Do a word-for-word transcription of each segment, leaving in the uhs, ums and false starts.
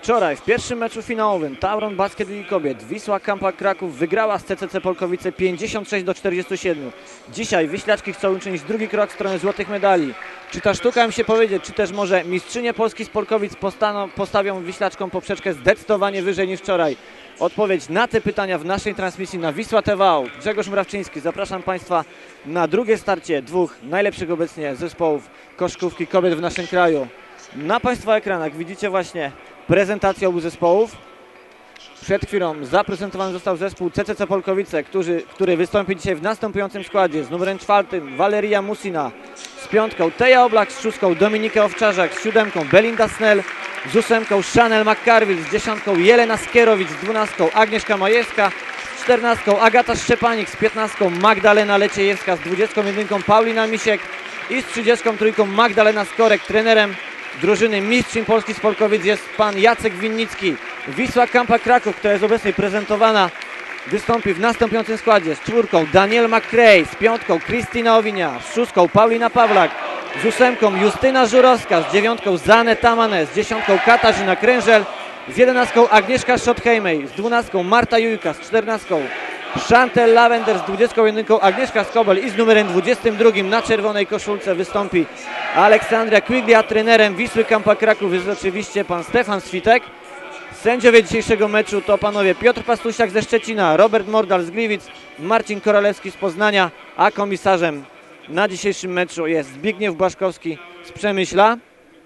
Wczoraj w pierwszym meczu finałowym Tauron Basket Ligi Kobiet Wisła Kampak Kraków wygrała z C C C Polkowice pięćdziesiąt sześć do czterdziestu siedmiu. Dzisiaj Wiślaczki chcą uczynić drugi krok w stronę złotych medali. Czy ta sztuka im się powiedzieć, czy też może mistrzynie Polski z Polkowic postaną, postawią Wiślaczkom poprzeczkę zdecydowanie wyżej niż wczoraj? Odpowiedź na te pytania w naszej transmisji na Wisła T V. Grzegorz Mrawczyński, zapraszam Państwa na drugie starcie dwóch najlepszych obecnie zespołów koszykówki kobiet w naszym kraju. Na Państwa ekranach widzicie właśnie prezentację obu zespołów. Przed chwilą zaprezentowany został zespół C C C Polkowice, który, który wystąpi dzisiaj w następującym składzie. Z numerem czwartym Waleria Musina, z piątką Teja Oblak, z szóstką Dominikę Owczarzak, z siódemką Belinda Snell, z ósemką Chanel McCarville, z dziesiątką Jelena Skierowicz, z dwunastką Agnieszka Majewska, z czternastką Agata Szczepanik, z piętnastką Magdalena Leciejewska, z dwudziestką jedynką Paulina Misiek i z trzydziestką trójką Magdalena Skorek. Trenerem drużyny mistrzyń Polski z Polkowic jest pan Jacek Winnicki. Wisła Kampak Kraków, która jest obecnie prezentowana, wystąpi w następującym składzie. Z czwórką Daniel McCray, z piątką Krystyna Owinia, z szóstką Paulina Pawlak, z ósemką Justyna Żurowska, z dziewiątką Zanę Tamane, z dziesiątką Katarzyna Krężel, z jedenastką Agnieszka Schothejmej, z dwunastką Marta Jujka, z czternastką Chantel Lavender, z dwudziestką jedynką Agnieszka Skobel i z numerem dwudziestym drugim na czerwonej koszulce wystąpi Aleksandra Quigley, a trenerem Wisły Kampak Kraków jest oczywiście pan Stefan Switek. Sędziowie dzisiejszego meczu to panowie Piotr Pastusiak ze Szczecina, Robert Mordal z Gliwic, Marcin Koralewski z Poznania, a komisarzem na dzisiejszym meczu jest Zbigniew Błaszkowski z Przemyśla.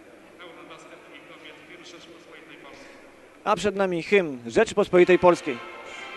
A przed nami hymn Rzeczypospolitej Polskiej.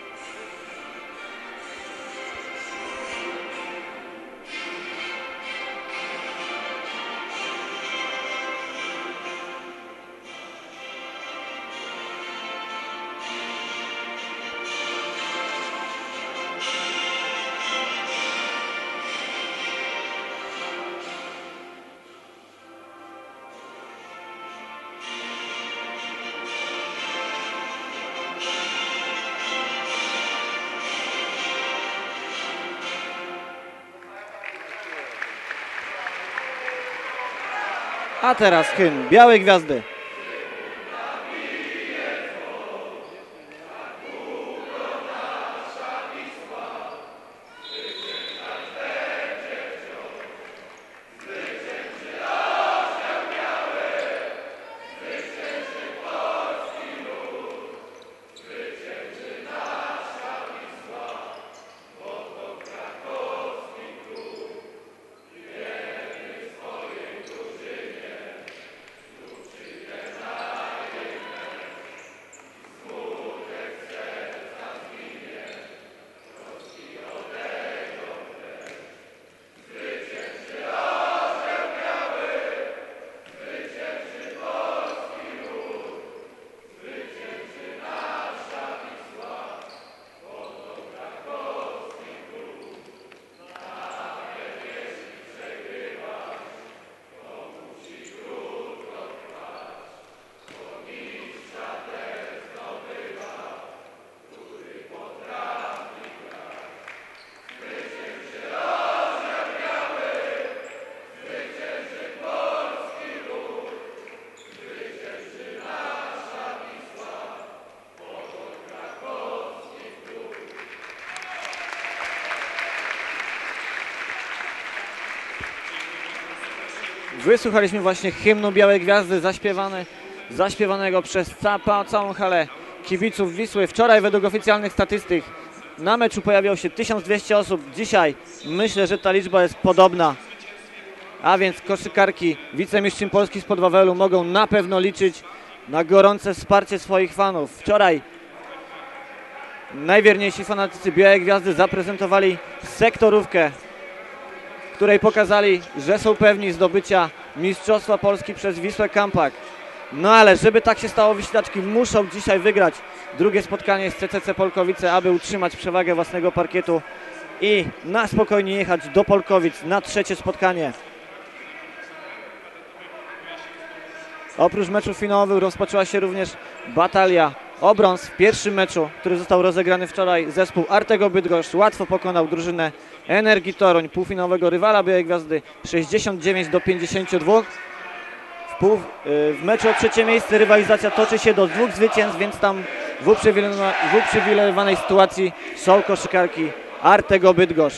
A teraz hymn Białej Gwiazdy. Wysłuchaliśmy właśnie hymnu Białej Gwiazdy zaśpiewany, zaśpiewanego przez ca całą halę kibiców Wisły. Wczoraj według oficjalnych statystyk na meczu pojawiło się tysiąc dwieście osób. Dzisiaj myślę, że ta liczba jest podobna. A więc koszykarki wicemistrzyń Polski spod Wawelu mogą na pewno liczyć na gorące wsparcie swoich fanów. Wczoraj najwierniejsi fanatycy Białej Gwiazdy zaprezentowali sektorówkę, w której pokazali, że są pewni zdobycia Mistrzostwa Polski przez Wisłę Kampak. No ale żeby tak się stało, Wiślaczki muszą dzisiaj wygrać drugie spotkanie z C C C Polkowice, aby utrzymać przewagę własnego parkietu i na spokojnie jechać do Polkowic na trzecie spotkanie. Oprócz meczów finałowych rozpoczęła się również batalia o brąz w pierwszym meczu, który został rozegrany wczoraj. Zespół Artego Bydgoszcz łatwo pokonał drużynę Energii Toruń, półfinałowego rywala Białej Gwiazdy, sześćdziesiąt dziewięć do pięćdziesięciu dwóch. W, pół, w meczu o trzecie miejsce rywalizacja toczy się do dwóch zwycięstw, więc tam w uprzywilejowanej, w uprzywilejowanej sytuacji są koszykarki Artego Bydgoszcz.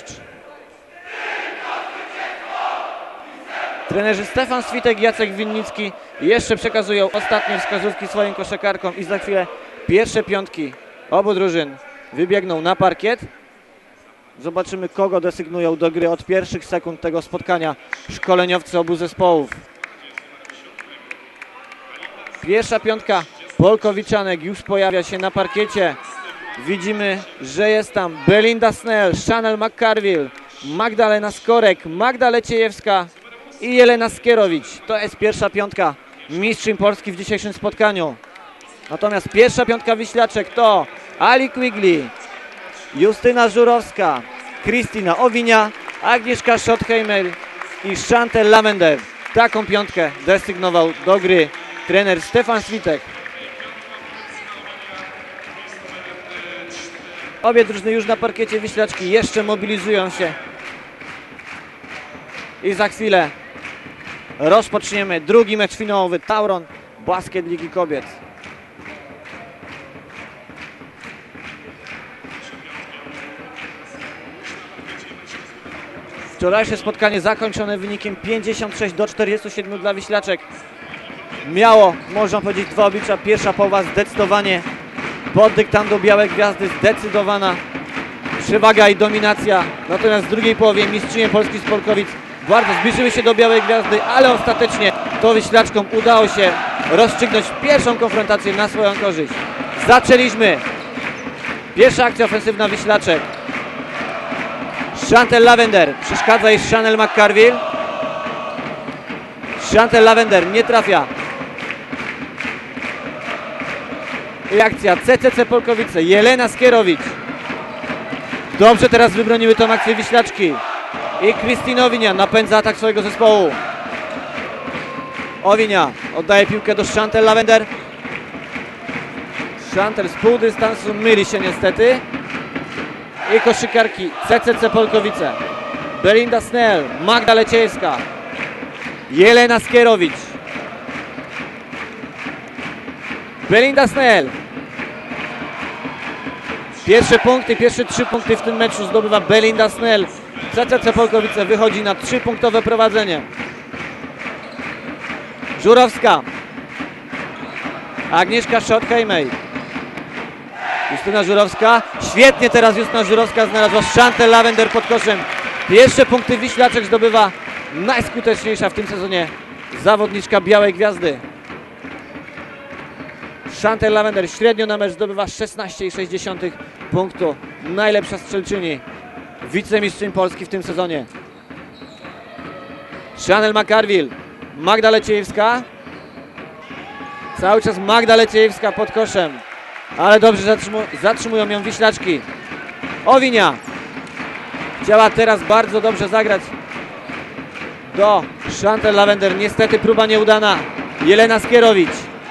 Trenerzy Stefan Switek i Jacek Winnicki jeszcze przekazują ostatnie wskazówki swoim koszykarkom i za chwilę pierwsze piątki obu drużyn wybiegną na parkiet. Zobaczymy, kogo desygnują do gry od pierwszych sekund tego spotkania szkoleniowcy obu zespołów. Pierwsza piątka Polkowiczanek już pojawia się na parkiecie. Widzimy, że jest tam Belinda Snell, Chanel McCarville, Magdalena Skorek, Magda Leciejewska i Jelena Skierowicz. To jest pierwsza piątka mistrzyń Polski w dzisiejszym spotkaniu. Natomiast pierwsza piątka Wiślaczek to Ali Quigley, Justyna Żurowska, Krystyna Owinia, Agnieszka Schottheimer i Chantel Lavender. Taką piątkę desygnował do gry trener Stefan Switek. Obie drużyny już na parkiecie Wiślaczki jeszcze mobilizują się. I za chwilę rozpoczniemy drugi mecz finałowy Tauron Basket Ligi Kobiet. Wczorajsze spotkanie zakończone wynikiem pięćdziesiąt sześć do czterdziestu siedmiu dla Wiślaczek. Miało, można powiedzieć, dwa oblicza. Pierwsza połowa zdecydowanie pod dyktando Białej Gwiazdy, zdecydowana przewaga i dominacja. Natomiast w drugiej połowie mistrzynie Polski z Polkowic bardzo zbliżyły się do Białej Gwiazdy, ale ostatecznie to Wiślaczkom udało się rozstrzygnąć pierwszą konfrontację na swoją korzyść. Zaczęliśmy. Pierwsza akcja ofensywna Wiślaczek. Chantel Lavender, przeszkadza jej Chanel McCarville. Chantel Lavender nie trafia. I akcja C C C Polkowice, Jelena Skierowicz. Dobrze teraz wybroniły tą akcję Wiślaczki. I Krystyna Owinia napędza atak swojego zespołu. Owinia oddaje piłkę do Chantel Lavender. Chantel z pół dystansu myli się niestety. I koszykarki C C C Polkowice. Belinda Snell, Magda Leciejewska, Jelena Skierowicz. Belinda Snell. Pierwsze punkty, pierwsze trzy punkty w tym meczu zdobywa Belinda Snell. C C C Polkowice wychodzi na trzypunktowe prowadzenie. Żurowska. Agnieszka Schottheimer. Justyna Żurowska. Świetnie teraz Justyna Żurowska znalazła Chantel Lavender pod koszem. Pierwsze punkty Wiślaczek zdobywa najskuteczniejsza w tym sezonie zawodniczka Białej Gwiazdy. Chantel Lavender średnio na mecz zdobywa szesnaście przecinek sześć punktu. Najlepsza strzelczyni wicemistrzyń Polski w tym sezonie. Chanel McCarville, Magda Leciejewska. Cały czas Magda Leciejewska pod koszem. Ale dobrze zatrzymu zatrzymują ją Wiślaczki. Owinia chciała teraz bardzo dobrze zagrać do Chantel Lavender. Niestety próba nieudana. Jelena Skierowicz.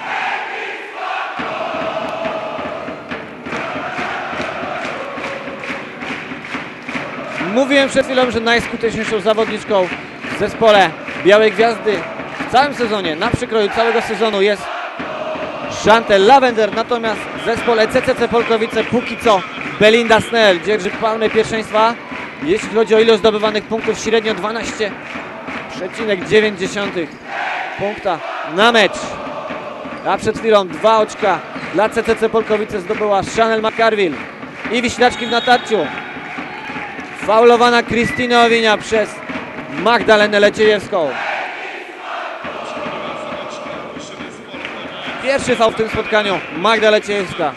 Mówiłem przed chwilą, że najskuteczniejszą zawodniczką w zespole Białej Gwiazdy w całym sezonie, na przykroju całego sezonu jest Chantel Lavender, natomiast w zespole C C C Polkowice póki co Belinda Snell dzierży palmę pierwszeństwa. Jeśli chodzi o ilość zdobywanych punktów, średnio dwanaście przecinek dziewięć punkta na mecz. A przed chwilą dwa oczka dla C C C Polkowice zdobyła Chanel McCarville. I Wiślaczki w natarciu. Faulowana Krystyna Owinia przez Magdalenę Leciejewską. Pierwszy faul w tym spotkaniu, Magda Leciejewska.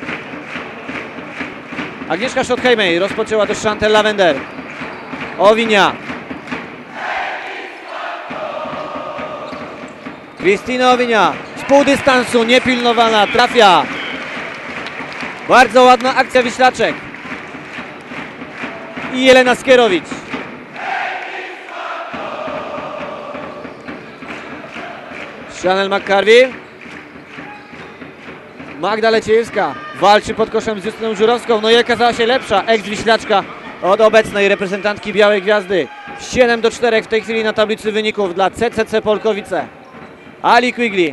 Agnieszka Schottheimer rozpoczęła do Chantel Lavender. Owinia. Krystyna Owinia z pół dystansu, niepilnowana, trafia. Bardzo ładna akcja Wiślaczek. I Jelena Skierowicz. Chanel McCarville. Magda Leciejewska walczy pod koszem z Justyną Żurowską. No i okazała się lepsza ex-Wiślaczka od obecnej reprezentantki Białej Gwiazdy. siedem do czterech w tej chwili na tablicy wyników dla C C C Polkowice. Ali Quigley.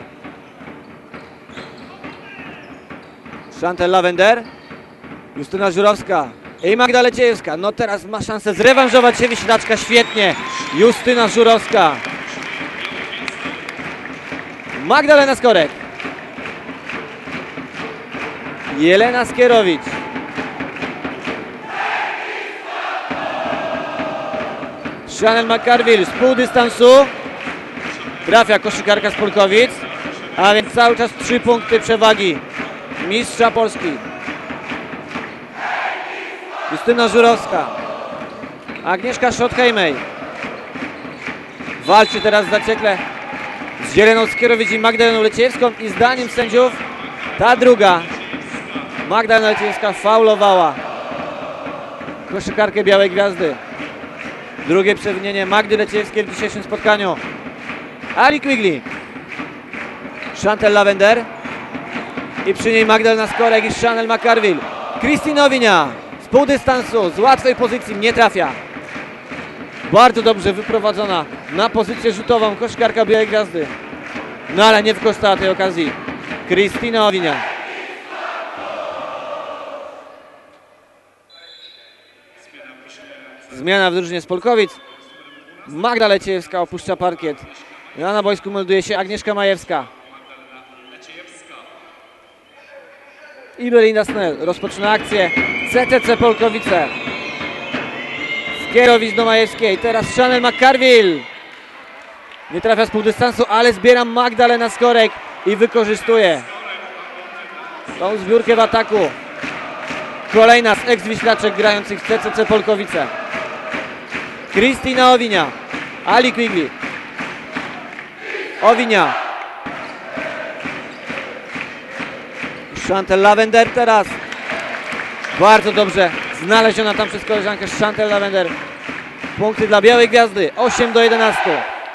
Chantal Lavender. Justyna Żurowska i Magda Leciejewska. No teraz ma szansę zrewanżować się Wiślaczka. Świetnie. Justyna Żurowska. Magdalena Skorek. Jelena Skierowicz. Chanel McCarville z pół dystansu. Trafia koszykarka z Polkowic. A więc cały czas trzy punkty przewagi mistrza Polski. Justyna Żurowska. Agnieszka Schott-Hejmej. Walczy teraz zaciekle z Jeleną Skierowicz i Magdaleną Leciejewską i zdaniem sędziów ta druga, Magdalena Leciejewska, faulowała koszykarkę Białej Gwiazdy. Drugie przewinienie Magdy Leciejewskiej w dzisiejszym spotkaniu. Ali Quigley. Chantal Lavender. I przy niej Magdalena Skorek i Chanel McCarville. Christine Owinia z pół dystansu, z łatwej pozycji nie trafia. Bardzo dobrze wyprowadzona na pozycję rzutową koszykarka Białej Gwiazdy. No ale nie wykorzystała tej okazji Christine Owinia. Zmiana w drużynie z Polkowic. Magda Leciejewska opuszcza parkiet. Na boisku melduje się Agnieszka Majewska. I Belinda Snell rozpoczyna akcję. C T C Polkowice. Skierowicz do Majewskiej. Teraz Chanel McCarville. Nie trafia z pół dystansu, ale zbiera Magdalena Skorek i wykorzystuje tą zbiórkę w ataku. Kolejna z ex-wiślaczek grających w C C C Polkowice. Christina Owinia. Ali Quigley. Owinia. Chantal Lavender teraz. Bardzo dobrze znaleziona tam przez koleżankę Chantal Lavender. Punkty dla Białej Gwiazdy. osiem do jedenastu.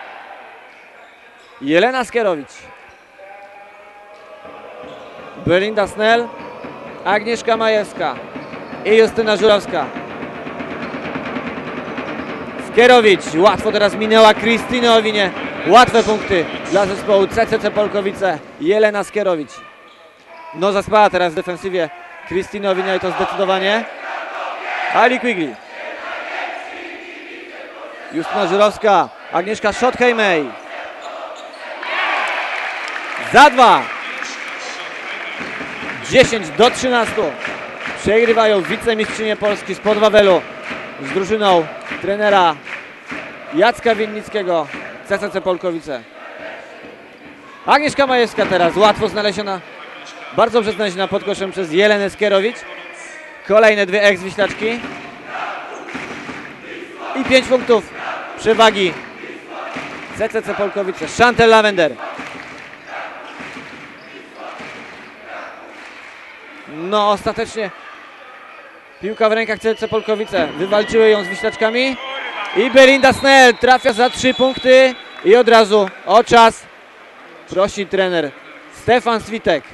Jelena Skierowicz. Belinda Snell. Agnieszka Majewska. I Justyna Żurowska. Skierowicz. Łatwo teraz minęła Christinę Owinię. Łatwe punkty dla zespołu C C C Polkowice. Jelena Skierowicz. No zaspała teraz w defensywie Christine Owinia i to zdecydowanie. Ali Quigley. Justyna Żurowska. Agnieszka Schott-Hejmej. Za dwa. dziesięć do trzynastu. Przegrywają wicemistrzynie Polski spod Wawelu z drużyną trenera Jacka Winnickiego, C C C Polkowice. Agnieszka Majewska teraz łatwo znaleziona, bardzo dobrze znaleziona pod koszem przez Jelenę Skierowicz. Kolejne dwie ex-wiślaczki. I pięć punktów przewagi C C C Polkowice. Chantal Lavender. No ostatecznie piłka w rękach C C C Polkowice. Wywalczyły ją z wiślaczkami. I Belinda Snell trafia za trzy punkty. I od razu o czas prosi trener Stefan Switek.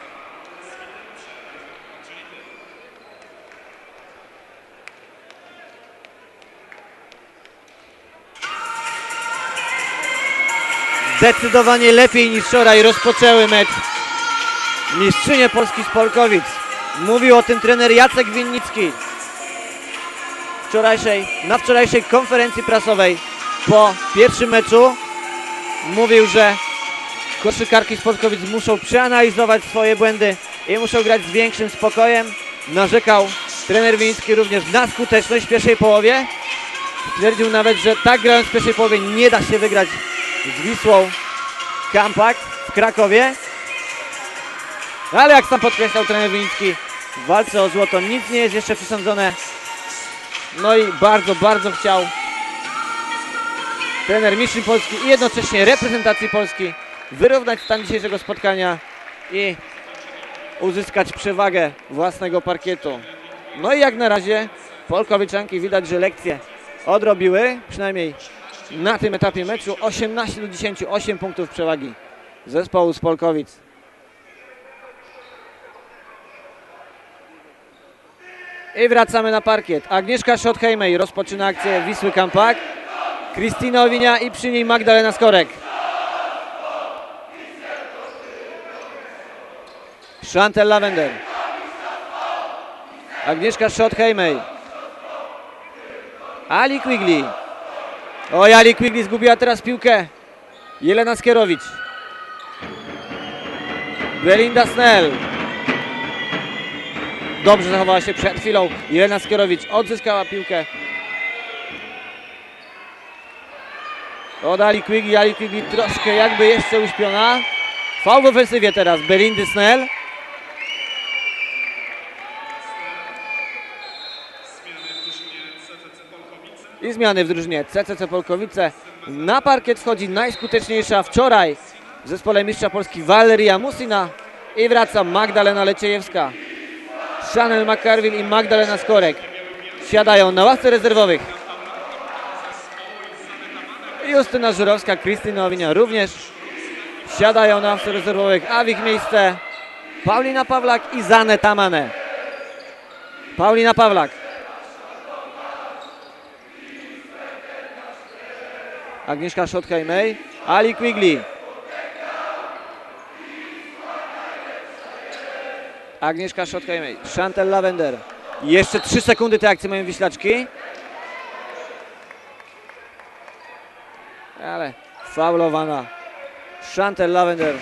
Zdecydowanie lepiej niż wczoraj rozpoczęły mecz mistrzynie Polski z Polkowic. Mówił o tym trener Jacek Winnicki wczorajszej, na wczorajszej konferencji prasowej po pierwszym meczu. Mówił, że koszykarki z Polkowic muszą przeanalizować swoje błędy i muszą grać z większym spokojem. Narzekał trener Winnicki również na skuteczność w pierwszej połowie. Twierdził nawet, że tak grając w pierwszej połowie nie da się wygrać z Wisłą Compact w Krakowie. Ale jak sam podkreślał trener Winnicki, w walce o złoto nic nie jest jeszcze przesądzone. No i bardzo, bardzo chciał trener mistrzyń Polski i jednocześnie reprezentacji Polski wyrównać stan dzisiejszego spotkania i uzyskać przewagę własnego parkietu. No i jak na razie Polkowiczanki widać, że lekcje odrobiły, przynajmniej na tym etapie meczu. osiemnaście do dziesięciu, osiem punktów przewagi zespołu z Polkowic. I wracamy na parkiet. Agnieszka Schott-Hejmej rozpoczyna akcję Wisły Compact. Christina Owinia i przy niej Magdalena Skorek. Chantal Lavender. Agnieszka Schott-Hejmej. Ali Quigley. Oj, Ali Quigley zgubiła teraz piłkę. Jelena Skierowicz. Belinda Snell. Dobrze zachowała się przed chwilą. Jelena Skierowicz odzyskała piłkę. Od Ali Quigley. Ali Quigley troszkę jakby jeszcze uśpiona. Faul w ofensywie teraz Belindy Snell. I zmiany w drużynie C C C Polkowice. Na parkiet wchodzi najskuteczniejsza wczoraj w zespole mistrza Polski Valeria Musina i wraca Magdalena Leciejewska. Chanel McCarville i Magdalena Skorek siadają na ławce rezerwowych. Justyna Żurowska, Krystyna Owinia również siadają na ławce rezerwowych, a w ich miejsce Paulina Pawlak i Zane Tamane. Paulina Pawlak. Agnieszka Schott-Hejmej, Ali Quigley. Agnieszka Schott-Hejmej, Chantal Lavender. Jeszcze trzy sekundy tej akcji mają Wiślaczki. Ale faulowana Chantal Lavender.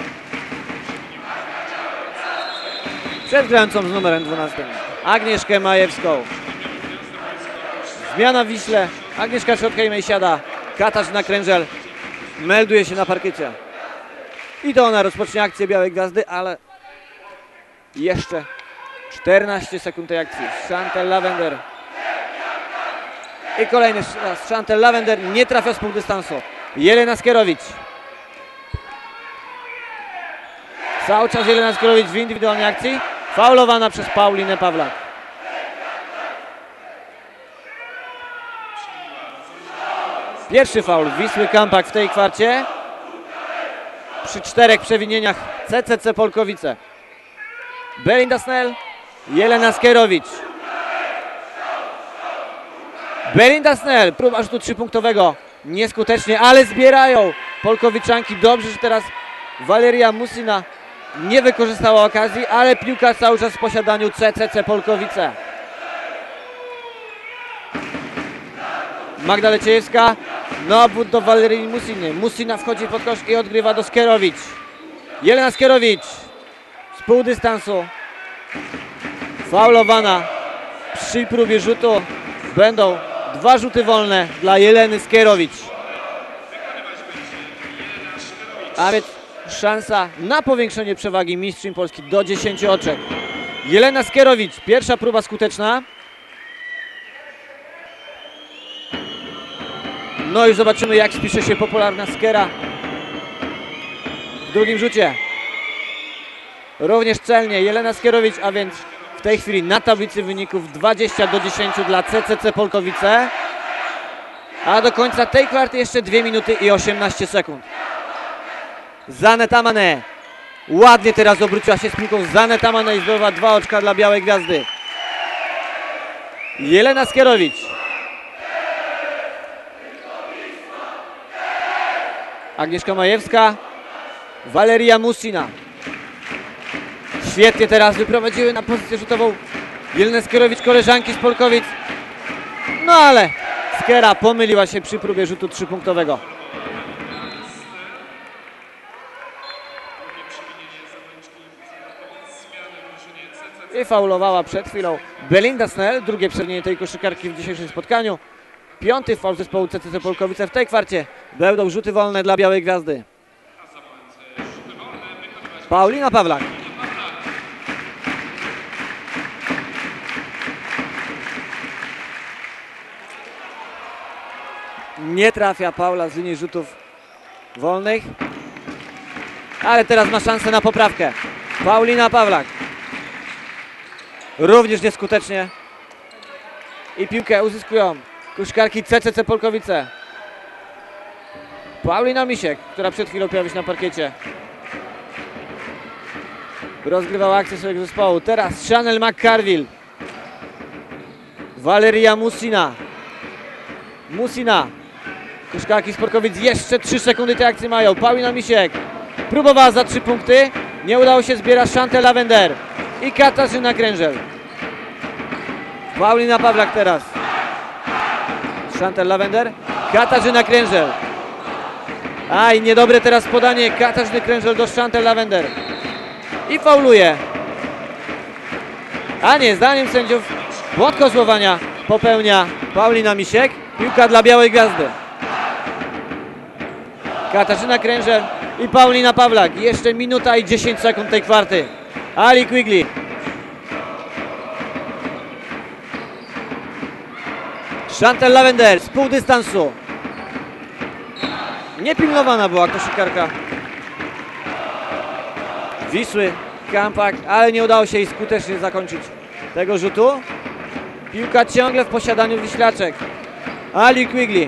Przed grającą z numerem dwunastym Agnieszkę Majewską. Zmiana w Wiśle. Agnieszka Schott-Hejmej siada. Katarzyna Krężel melduje się na parkiecie. I to ona rozpocznie akcję Białej Gwiazdy, ale jeszcze czternaście sekund tej akcji. Chantal Lavender. I kolejny raz Chantal Lavender nie trafia z pół dystansu. Jelena Skierowicz. Cały czas Jelena Skierowicz w indywidualnej akcji. Faulowana przez Paulinę Pawlak. Pierwszy faul Wisły Kampak w tej kwarcie. Przy czterech przewinieniach C C C Polkowice. Belinda Snell, Jelena Skierowicz. Belinda Snell, próba rzutu trzypunktowego. Nieskutecznie, ale zbierają Polkowiczanki. Dobrze, że teraz Valeria Musina nie wykorzystała okazji, ale piłka cały czas w posiadaniu C C C Polkowice. Magda Leciejewska, no obwód do Valerii Musiny. Musina wchodzi pod kosz i odgrywa do Skierowicz. Jelena Skierowicz z pół dystansu. Faulowana przy próbie rzutu. Będą dwa rzuty wolne dla Jeleny Skierowicz. A więc szansa na powiększenie przewagi mistrzyń Polski do dziesięciu oczek. Jelena Skierowicz, pierwsza próba skuteczna. No i zobaczymy, jak spisze się popularna Skiera w drugim rzucie. Również celnie Jelena Skierowicz, a więc w tej chwili na tablicy wyników dwadzieścia do dziesięciu dla C C C Polkowice. A do końca tej kwarty jeszcze dwie minuty i osiemnaście sekund. Zane Tamane. Ładnie teraz obróciła się z piłką Zane Tamane i zdobywa dwa oczka dla Białej Gwiazdy. Jelena Skierowicz. Agnieszka Majewska. Valeria Musina. Świetnie teraz wyprowadziły na pozycję rzutową Jelenę Skierowicz, koleżanki z Polkowic. No ale Skiera pomyliła się przy próbie rzutu trzypunktowego. I faulowała przed chwilą Belinda Snell, drugie przewinienie tej koszykarki w dzisiejszym spotkaniu. Piąty faul zespołu C C C Polkowice w tej kwarcie. Będą rzuty wolne dla Białej Gwiazdy. Paulina Pawlak. Nie trafia Paula z linii rzutów wolnych. Ale teraz ma szansę na poprawkę. Paulina Pawlak. Również nieskutecznie. I piłkę uzyskują koszykarki C C C Polkowice. Paulina Misiek, która przed chwilą pojawiła się na parkiecie. Rozgrywała akcję swojego zespołu. Teraz Chanel McCarville. Valeria Musina. Musina. Koszykarki z Polkowic jeszcze trzy sekundy tej akcji mają. Paulina Misiek próbowała za trzy punkty. Nie udało się zbierać Chantal Lavender i Katarzyna Krężel. Paulina Pawlak teraz. Chantal Lavender, Katarzyna Krężel. Aj, niedobre teraz podanie Katarzyny Krężel do Chantal Lavender. I fauluje. A nie, zdaniem sędziów błąd kozłowania popełnia Paulina Misiek. Piłka dla Białej Gwiazdy. Katarzyna Krężel i Paulina Pawlak. Jeszcze minuta i dziesięć sekund tej kwarty. Ali Quigley. Chantal Lavender z pół dystansu. Niepilnowana była koszykarka Wisły Kampak, ale nie udało się jej skutecznie zakończyć tego rzutu. Piłka ciągle w posiadaniu Wiślaczek. Ali Quigley.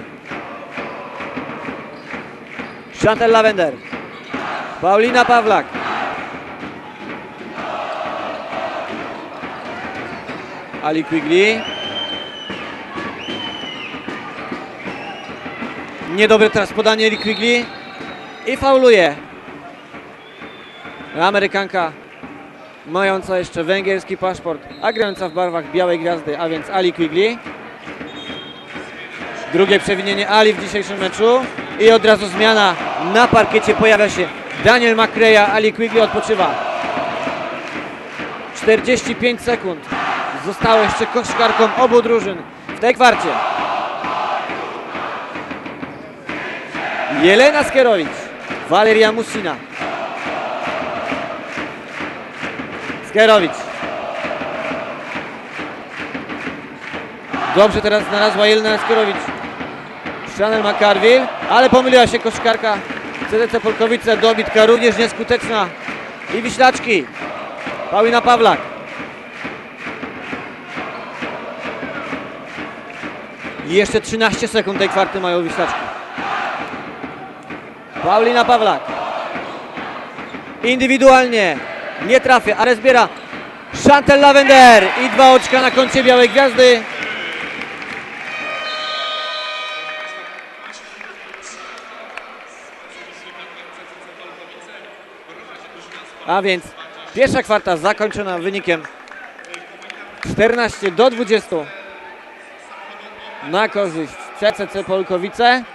Chantal Lavender. Paulina Pawlak. Ali Quigley. Niedobre teraz podanie Ali Quigley. I fauluje. Amerykanka mająca jeszcze węgierski paszport, a grająca w barwach Białej Gwiazdy, a więc Ali Quigley. Drugie przewinienie Ali w dzisiejszym meczu i od razu zmiana. Na parkiecie pojawia się Daniel McCray, Ali Quigley odpoczywa. czterdzieści pięć sekund zostało jeszcze koszykarkom obu drużyn w tej kwarcie. Jelena Skierowicz, Waleria Musina. Skierowicz. Dobrze teraz znalazła Jelena Skierowicz. Chanel McCarville, ale pomyliła się koszykarka C D C Polkowice. Dobitka również nieskuteczna. I Wiślaczki. Paulina Pawlak. I jeszcze trzynaście sekund tej kwarty mają Wiślaczki. Paulina Pawlak. Indywidualnie. Nie trafia, ale zbiera Chantal Lavender. I dwa oczka na koncie Białej Gwiazdy. A więc pierwsza kwarta zakończona wynikiem czternaście do dwudziestu na korzyść C C C Polkowice.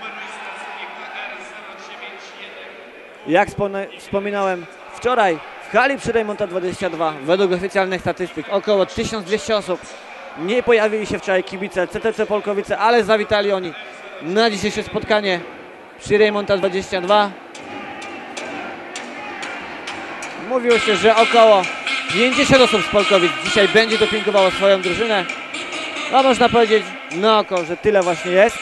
Jak wspominałem wczoraj w hali przy Rejmonta dwadzieścia dwa, według oficjalnych statystyk około tysiąc dwieście osób. Nie pojawili się wczoraj kibice C T C Polkowice, ale zawitali oni na dzisiejsze spotkanie przy Rejmonta dwadzieścia dwa. Mówiło się, że około pięćdziesiąt osób z Polkowic dzisiaj będzie dopingowało swoją drużynę. No można powiedzieć na oko, że tyle właśnie jest.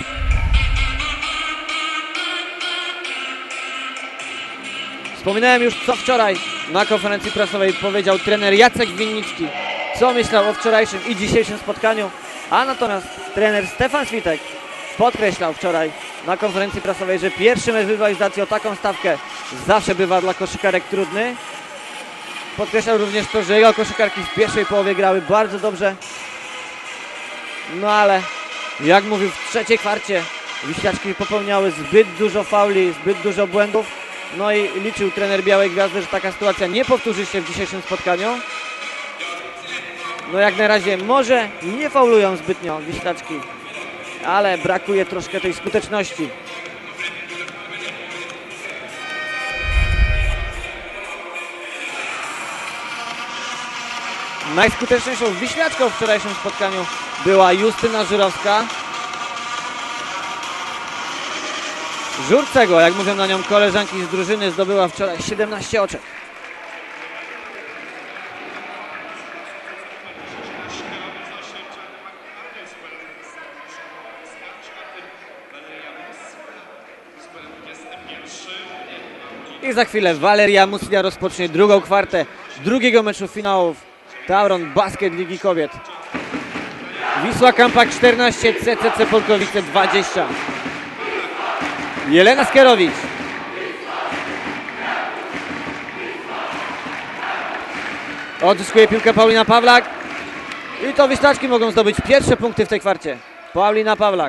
Wspominałem już, co wczoraj na konferencji prasowej powiedział trener Jacek Winnicki, co myślał o wczorajszym i dzisiejszym spotkaniu, a natomiast trener Stefan Switek podkreślał wczoraj na konferencji prasowej, że pierwszy mecz rywalizacji o taką stawkę zawsze bywa dla koszykarek trudny. Podkreślał również to, że jego koszykarki w pierwszej połowie grały bardzo dobrze. No ale, jak mówił, w trzeciej kwarcie Wiślaczki popełniały zbyt dużo fauli, zbyt dużo błędów. No i liczył trener Białej Gwiazdy, że taka sytuacja nie powtórzy się w dzisiejszym spotkaniu. No jak na razie może nie faulują zbytnio Wiślaczki, ale brakuje troszkę tej skuteczności. Najskuteczniejszą Wiślaczką w wczorajszym spotkaniu była Justyna Żurowska. Żurcego, jak mówią na nią koleżanki z drużyny, zdobyła wczoraj siedemnaście oczek. I za chwilę Waleria Muslia rozpocznie drugą kwartę drugiego meczu finałów Tauron Basket Ligi Kobiet. Wisła Kampak czternaście, C C C Polkowice dwadzieścia. Jelena Skierowicz. Odzyskuje piłkę Paulina Pawlak. I to Wiślaczki mogą zdobyć pierwsze punkty w tej kwarcie. Paulina Pawlak.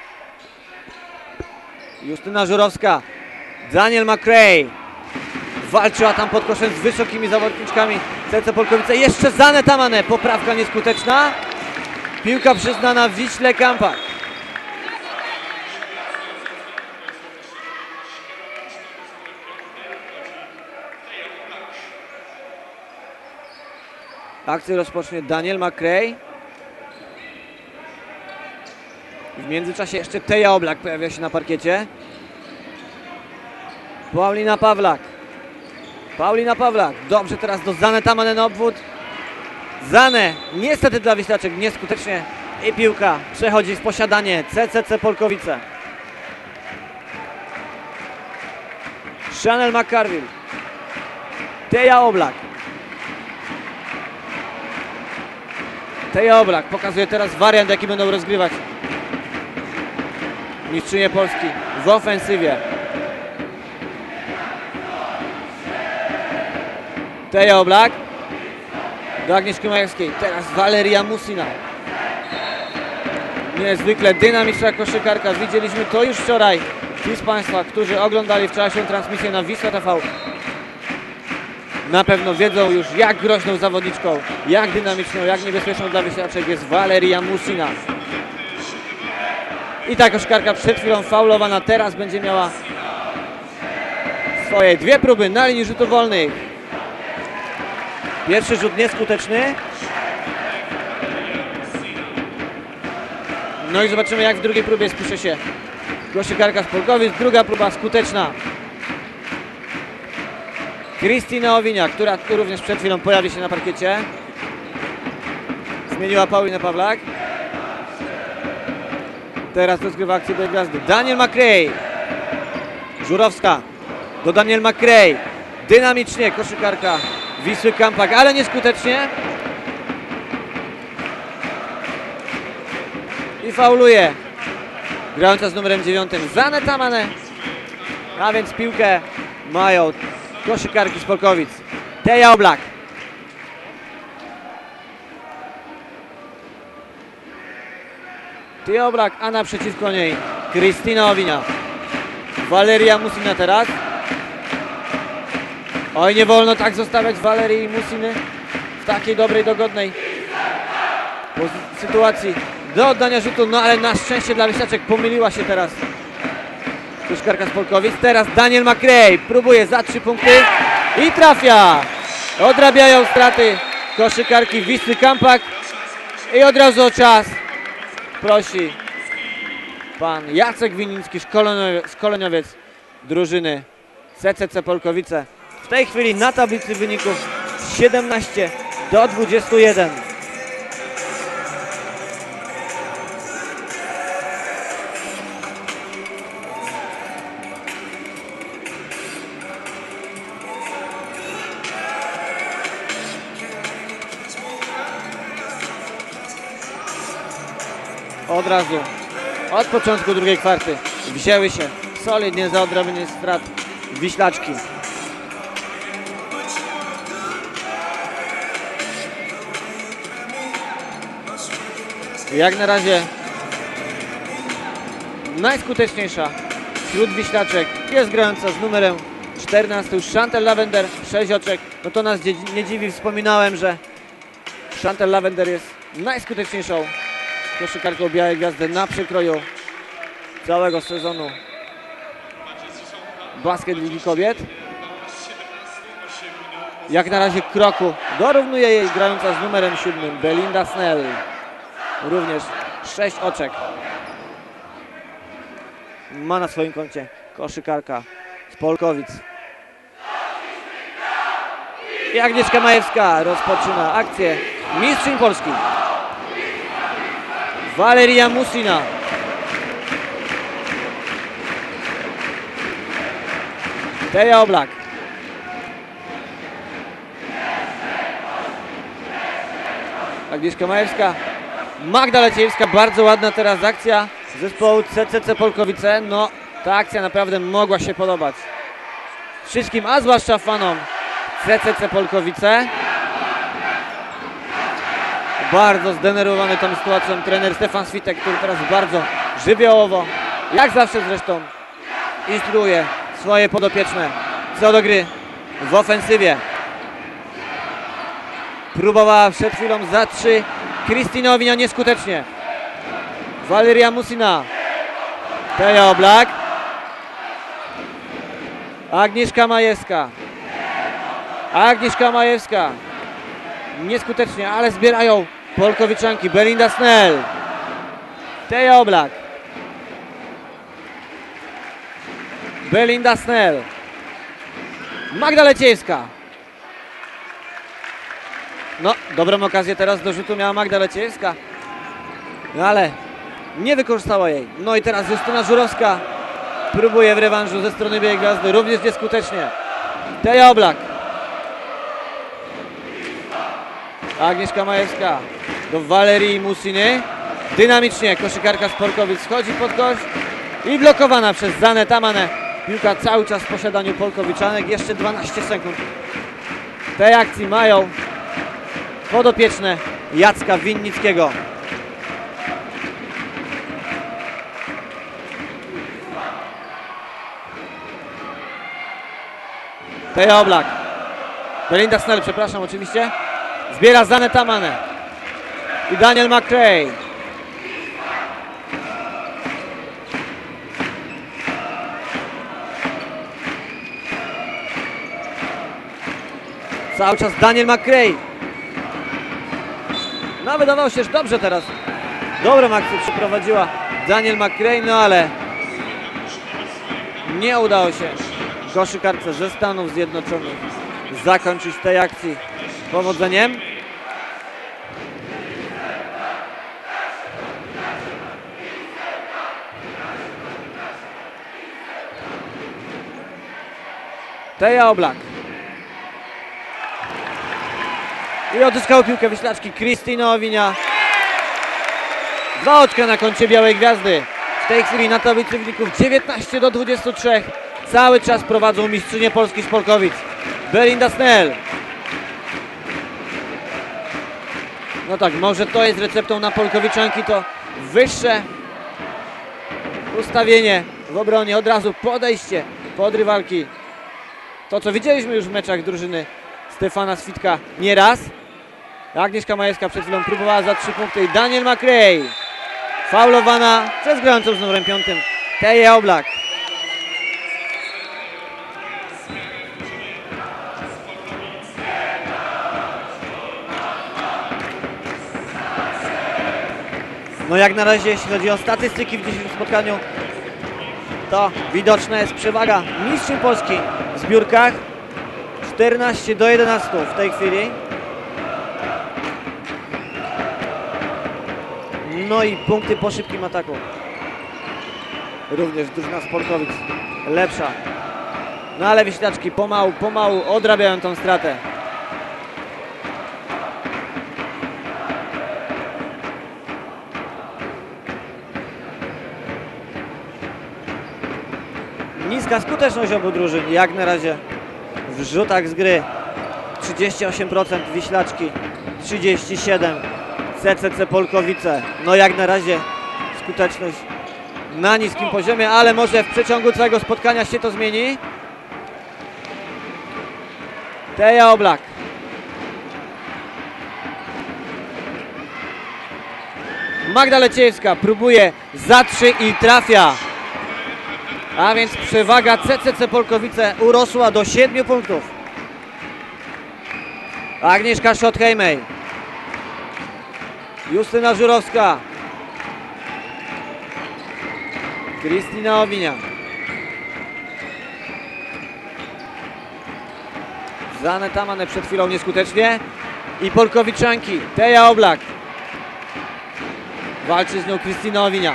Justyna Żurowska. Daniel McCray. walczyła tam pod koszem z wysokimi zawodniczkami C C C Polkowice. Jeszcze Zane Tamane, poprawka nieskuteczna. Piłka przyznana Wiśle Kampak. Akcję rozpocznie Daniel McCray. W międzyczasie jeszcze Teja Oblak pojawia się na parkiecie. Paulina Pawlak. Paulina Pawlak. Dobrze teraz do Zane Tamane na obwód. Zane niestety dla Wiślaczek nieskutecznie i piłka przechodzi w posiadanie C C C Polkowice. Chanel McCarville. Teja Oblak. Teja Oblak pokazuje teraz wariant, jaki będą rozgrywać mistrzynie Polski w ofensywie. Teja Oblak do Agnieszki Majewskiej. Teraz Waleria Musina. Niezwykle dynamiczna koszykarka. Widzieliśmy to już wczoraj. Ci z Państwa, którzy oglądali wczorajszą transmisję na Wisła T V, na pewno wiedzą już, jak groźną zawodniczką, jak dynamiczną, jak niebezpieczną dla Wiślaczek jest Waleria Musina. I ta koszykarka przed chwilą faulowana, teraz będzie miała swoje dwie próby na linii rzutów wolnych. Pierwszy rzut nieskuteczny. No i zobaczymy, jak w drugiej próbie spisze się koszykarka z Polkowic. Druga próba skuteczna. Krystyna Owinia, która również przed chwilą pojawi się na parkiecie. Zmieniła Paulinę Pawlak. Teraz rozgrywa akcję do gwiazdy Daniel McCray. Żurowska do Daniel McCray. Dynamicznie koszykarka Wisły Kampak, ale nieskutecznie. I fauluje grająca z numerem dziewiątym Zane Tamane. A więc piłkę mają koszykarki z Polkowic. Teja Oblak. Teja Oblak, a naprzeciwko niej Krystyna Owinia. Waleria Musina teraz. Oj, nie wolno tak zostawiać Walerii Musiny w takiej dobrej, dogodnej sytuacji do oddania rzutu, no ale na szczęście dla Wiślaczek pomyliła się teraz koszykarka z Polkowic. Teraz Daniel McCray próbuje za trzy punkty i trafia. Odrabiają straty koszykarki Wisły Kampak i od razu o czas prosi pan Jacek Winiński, szkoleniowiec, szkoleniowiec drużyny C C C Polkowice. W tej chwili na tablicy wyników siedemnaście do dwudziestu jeden. Od razu, od początku drugiej kwarty wzięły się solidnie za odrobienie strat Wiślaczki. Jak na razie najskuteczniejsza wśród Wiślaczek jest grająca z numerem czternastym Chantal Lavender, sześć oczek. No to nas nie dziwi, wspominałem, że Chantal Lavender jest najskuteczniejszą koszykarką Białej Gwiazdy na przekroju całego sezonu Basket Ligi Kobiet. Jak na razie kroku dorównuje jej grająca z numerem siódmym Belinda Snell. Również sześć oczek ma na swoim koncie koszykarka z Polkowic. I Agnieszka Majewska rozpoczyna akcję mistrzyń Polski. Waleria Musina. Teja Oblak. Agnieszka Majewska. Magda Leciejewska. Bardzo ładna teraz akcja zespołu C C C Polkowice. No, ta akcja naprawdę mogła się podobać wszystkim, a zwłaszcza fanom C C C Polkowice. Bardzo zdenerwowany tą sytuacją trener Stefan Switek, który teraz bardzo żywiołowo, jak zawsze zresztą, instruuje swoje podopieczne co do gry. w ofensywie. Próbowała przed chwilą za trzy Krystyna Owinia, nieskutecznie. Waleria Musina. Teja Oblak. Agnieszka Majewska. Agnieszka Majewska. Nieskutecznie, ale zbierają Polkowiczanki. Belinda Snell. Teja Oblak. Belinda Snell. Magda Leciejewska. No, dobrą okazję teraz do rzutu miała Magda Leciejewska. No ale nie wykorzystała jej. No i teraz Justyna Żurowska próbuje w rewanżu ze strony Białej Gwiazdy. Również nieskutecznie. Teja Oblak. Agnieszka Majewska do Walerii Musiny. Dynamicznie koszykarka z Polkowic schodzi pod kosz i blokowana przez Zanę Tamanę. Piłka cały czas w posiadaniu Polkowiczanek. Jeszcze dwanaście sekund. W tej akcji mają podopieczne Jacka Winnickiego. Teja Oblak. Belinda Snell, przepraszam oczywiście. Zbiera Zanę Tamanę. I Daniel McCray. Cały czas Daniel McCray. No wydawało się, że dobrze teraz. Dobrą akcję przeprowadziła Daniel McCray, no ale nie udało się koszykarce ze Stanów Zjednoczonych zakończyć tej akcji powodzeniem. Teja Oblak. I odzyskał piłkę Wiślaczki Krystyna Owinia. Dwa oczka na koncie Białej Gwiazdy. W tej chwili na tablicy wyników dziewiętnaście do dwudziestu trzech. Cały czas prowadzą mistrzynie Polski z Polkowic. Belinda Snell. No tak, może to jest receptą na Polkowiczanki, to wyższe ustawienie w obronie, od razu podejście pod rywalki. To, co widzieliśmy już w meczach drużyny Stefana Switka nieraz. Agnieszka Majewska przed chwilą próbowała za trzy punkty i Daniel McCray. Faulowana przez grającą z numerem piątym Teję Oblak. No jak na razie, jeśli chodzi o statystyki w dzisiejszym spotkaniu, to widoczna jest przewaga mistrzyń Polski w zbiórkach. czternaście do jedenastu w tej chwili. No i punkty po szybkim ataku. Również drużyna z Polkowic lepsza. No ale Wiślaczki pomału, pomału odrabiają tą stratę. Niska skuteczność obu drużyn, jak na razie w rzutach z gry. trzydzieści osiem procent Wiślaczki, trzydzieści siedem procent C C C Polkowice. No jak na razie skuteczność na niskim poziomie, ale może w przeciągu całego spotkania się to zmieni. Teja Oblak. Magda Leciejewska próbuje za trzy i trafia. A więc przewaga C C C Polkowice urosła do siedmiu punktów. Agnieszka Schott-Hejmej. Justyna Żurowska. Krystyna Owinia. Zanę Tamanę przed chwilą nieskutecznie. I Polkowiczanki. Teja Oblak. Walczy z nią Krystyna Owinia.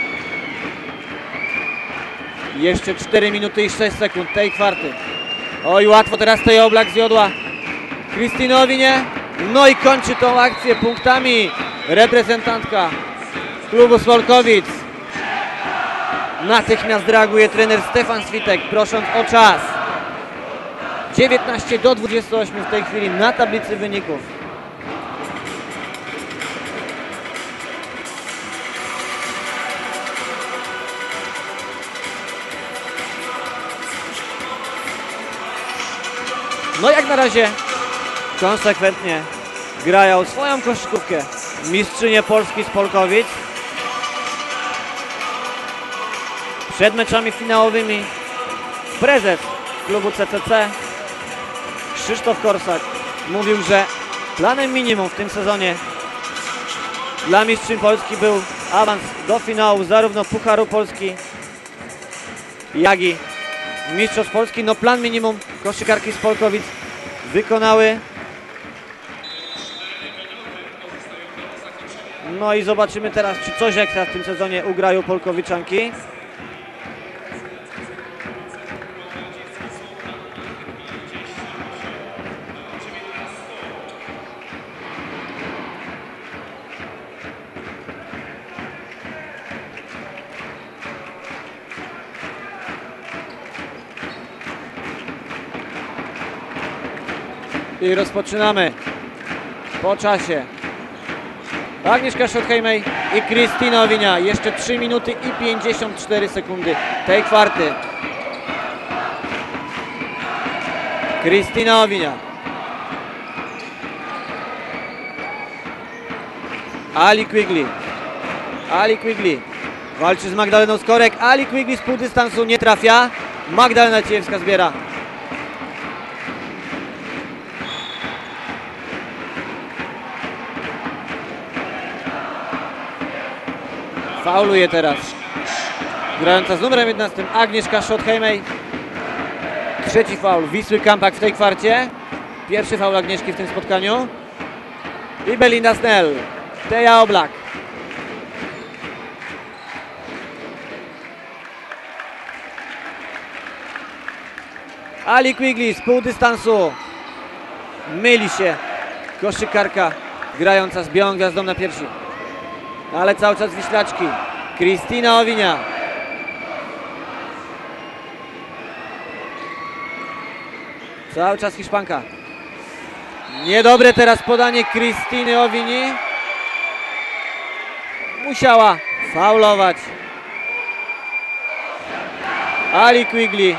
Jeszcze cztery minuty i sześć sekund tej kwarty. Oj, łatwo teraz Teja Oblak zjodła Krystyna Owinie. No i kończy tą akcję punktami reprezentantka klubu z Polkowic. Natychmiast reaguje trener Stefan Switek, prosząc o czas. dziewiętnaście do dwudziestu ośmiu w tej chwili na tablicy wyników. No jak na razie konsekwentnie grają swoją koszykówkę mistrzynie Polski z Polkowic. Przed meczami finałowymi prezes klubu C C C Krzysztof Korsak mówił, że planem minimum w tym sezonie dla mistrzyń Polski był awans do finału zarówno Pucharu Polski, jak i Mistrzostw Polski. No plan minimum koszykarki z Polkowic wykonały. No i zobaczymy teraz, czy coś ekstra w tym sezonie ugrają Polkowiczanki. I rozpoczynamy po czasie. Agnieszka Schottheimej i Krystyna Owinia. Jeszcze trzy minuty i pięćdziesiąt cztery sekundy tej kwarty. Krystyna Owinia. Ali Quigley. Ali Quigley walczy z Magdaleną Skorek. Ali Quigley z pół dystansu nie trafia. Magdalena Ciejewska zbiera. Fauluje teraz grająca z numerem jedenastym Agnieszka Schottheimej. Trzeci faul Wisły Kampak w tej kwarcie. Pierwszy faul Agnieszki w tym spotkaniu. I Belinda Snell. Teja Oblak. Ali Quigley z pół dystansu. Myli się koszykarka grająca z białą gwiazdą na piersi. Ale cały czas Wiślaczki. Krystyna Owinia. Cały czas Hiszpanka. Niedobre teraz podanie Krystyny Owini. Musiała faulować. Ali Quigley.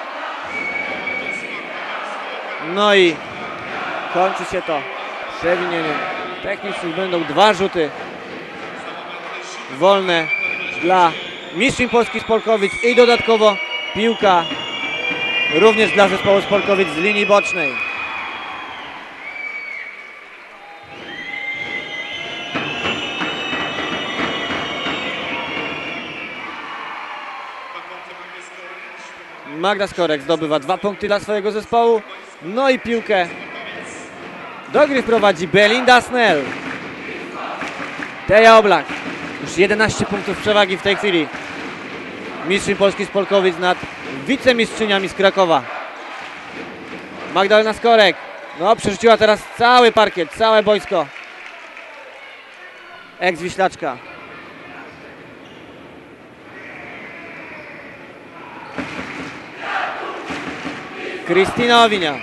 No i kończy się to przewinieniem technicznym. Będą dwa rzuty wolne dla mistrzyń Polski z Polkowic i dodatkowo piłka również dla zespołu z Polkowic z linii bocznej. Magda Skorek zdobywa dwa punkty dla swojego zespołu. No i piłkę do gry wprowadzi Belinda Snell. Teja Oblak. Już jedenaście punktów przewagi w tej chwili mistrzyń Polski z Polkowic nad wicemistrzyniami z Krakowa. Magdalena Skorek. No, przerzuciła teraz cały parkiet, całe boisko. Eks-Wiślaczka. Krystyna Owinia.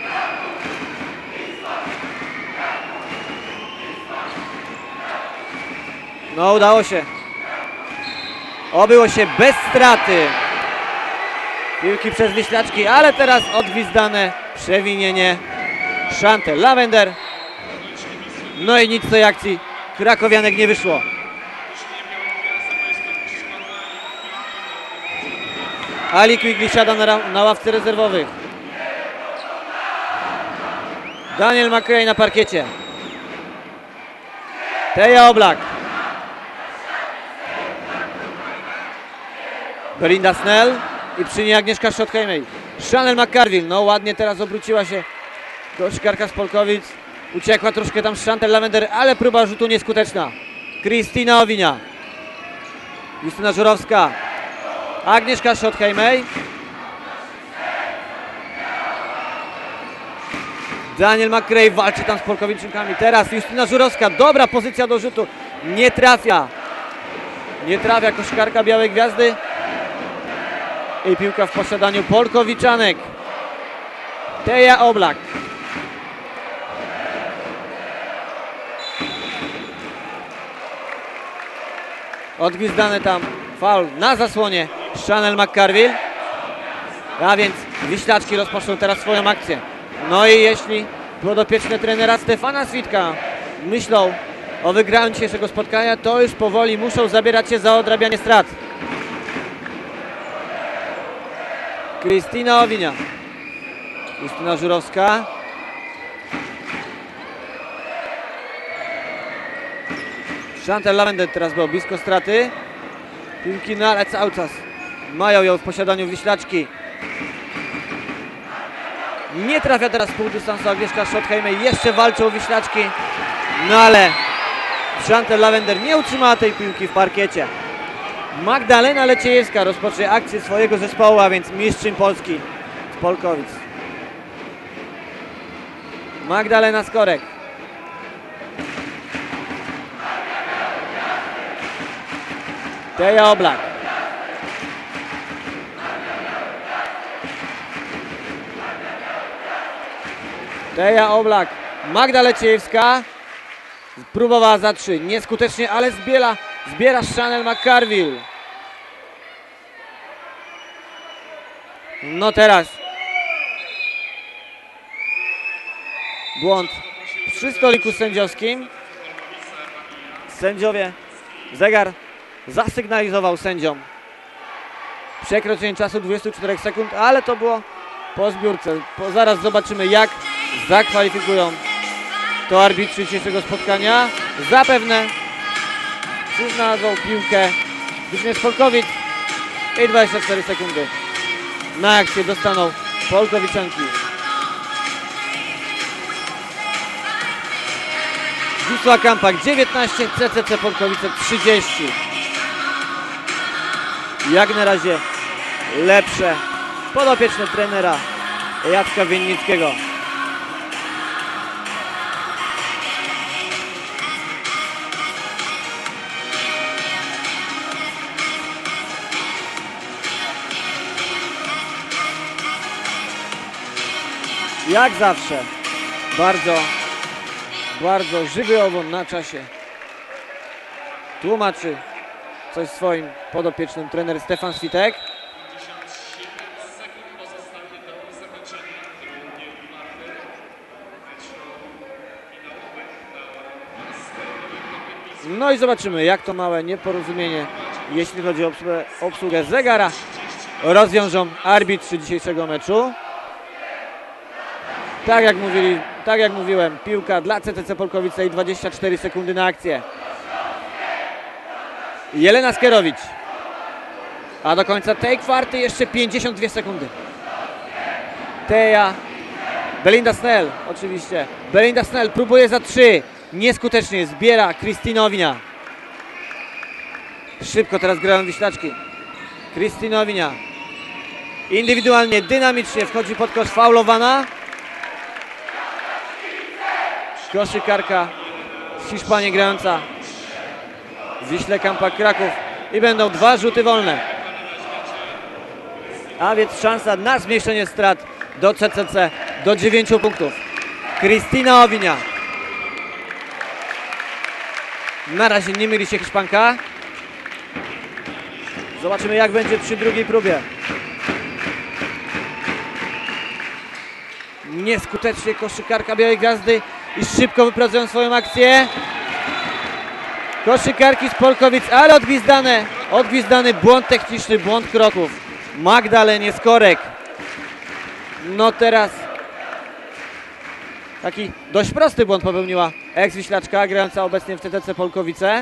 No, udało się. Obyło się bez straty piłki przez Wiślaczki, ale teraz odgwizdane przewinienie Chantel Lavender. No i nic z tej akcji krakowianek nie wyszło. Ali Quigley siada na, na ławce rezerwowych. Daniel McRae na parkiecie. Teja Oblak. Belinda Snell i przy niej Agnieszka Schottheimej. Chanel McCarville, no ładnie teraz obróciła się koszykarka z Polkowic. Uciekła troszkę tam Chantel Lavender, ale próba rzutu nieskuteczna. Krystyna Owinia. Justyna Żurowska. Agnieszka Schottheimej. Daniel McRae walczy tam z Polkowiczynkami. Teraz Justyna Żurowska, dobra pozycja do rzutu. Nie trafia. Nie trafia koszykarka Białej Gwiazdy. I piłka w posiadaniu Polkowiczanek. Teja Oblak. Odgwizdany tam faul na zasłonie Chanel McCarville. A więc Wiślaczki rozpoczną teraz swoją akcję. No i jeśli podopieczne trenera Stefana Switka myślą o wygraniu dzisiejszego spotkania, to już powoli muszą zabierać się za odrabianie strat. Krystyna Owinia. Justyna Żurowska. Chantal Lavender teraz był blisko straty. Piłki na ale cały czas mają ją w posiadaniu Wiślaczki. Nie trafia teraz z pół dystansu Agnieszka Schottheimer. Jeszcze walczą Wiślaczki. No ale Chantal Lavender nie utrzymała tej piłki w parkiecie. Magdalena Leciejewska rozpocznie akcję swojego zespołu, a więc mistrzyń Polski z Polkowic. Magdalena Skorek. Teja Oblak. Teja Oblak. Magda Leciejewska. Próbowała za trzy. Nieskutecznie, ale zbiera, zbiera Chanel McCarville. No teraz. Błąd przy stoliku sędziowskim. Sędziowie, zegar zasygnalizował sędziom przekroczenie czasu dwudziestu czterech sekund, ale to było po zbiórce. Po, zaraz zobaczymy, jak zakwalifikują to arbitrzy dzisiejszego spotkania. Zapewne przyznadzą piłkę drużynie z Polkowic i dwadzieścia cztery sekundy na akcję dostaną Polkowiczanki. Wisła Kampak dziewiętnaście, C C C Polkowice trzydzieści. Jak na razie lepsze podopieczne trenera Jacka Winnickiego. Jak zawsze bardzo Bardzo żywiołowo na czasie tłumaczy coś swoim podopiecznym trener Stefan Switek. No i zobaczymy, jak to małe nieporozumienie, jeśli chodzi o obsługę, obsługę zegara, rozwiążą arbitrzy dzisiejszego meczu. Tak jak mówili, tak jak mówiłem, piłka dla C C C Polkowice i dwadzieścia cztery sekundy na akcję. Jelena Skierowicz. A do końca tej kwarty jeszcze pięćdziesiąt dwie sekundy. Teja. Belinda Snell, oczywiście. Belinda Snell próbuje za trzy. Nieskutecznie zbiera Krystyna Owinia. Szybko teraz grają Wiślaczki. Krystyna Owinia. Indywidualnie, dynamicznie wchodzi pod kosz, faulowana. Koszykarka z Hiszpanii grająca w Wiśle Kampak Kraków i będą dwa rzuty wolne. A więc szansa na zmniejszenie strat do C C C do dziewięciu punktów. Krystyna Owinia. Na razie nie myli się Hiszpanka. Zobaczymy, jak będzie przy drugiej próbie. Nieskutecznie koszykarka Białej Gwiazdy i szybko wypracują swoją akcję. Koszykarki z Polkowic, ale odgwizdane, odgwizdany błąd techniczny, błąd kroków. Magdalenie Skorek. No teraz taki dość prosty błąd popełniła eks-Wiślaczka, grająca obecnie w C T C Polkowice.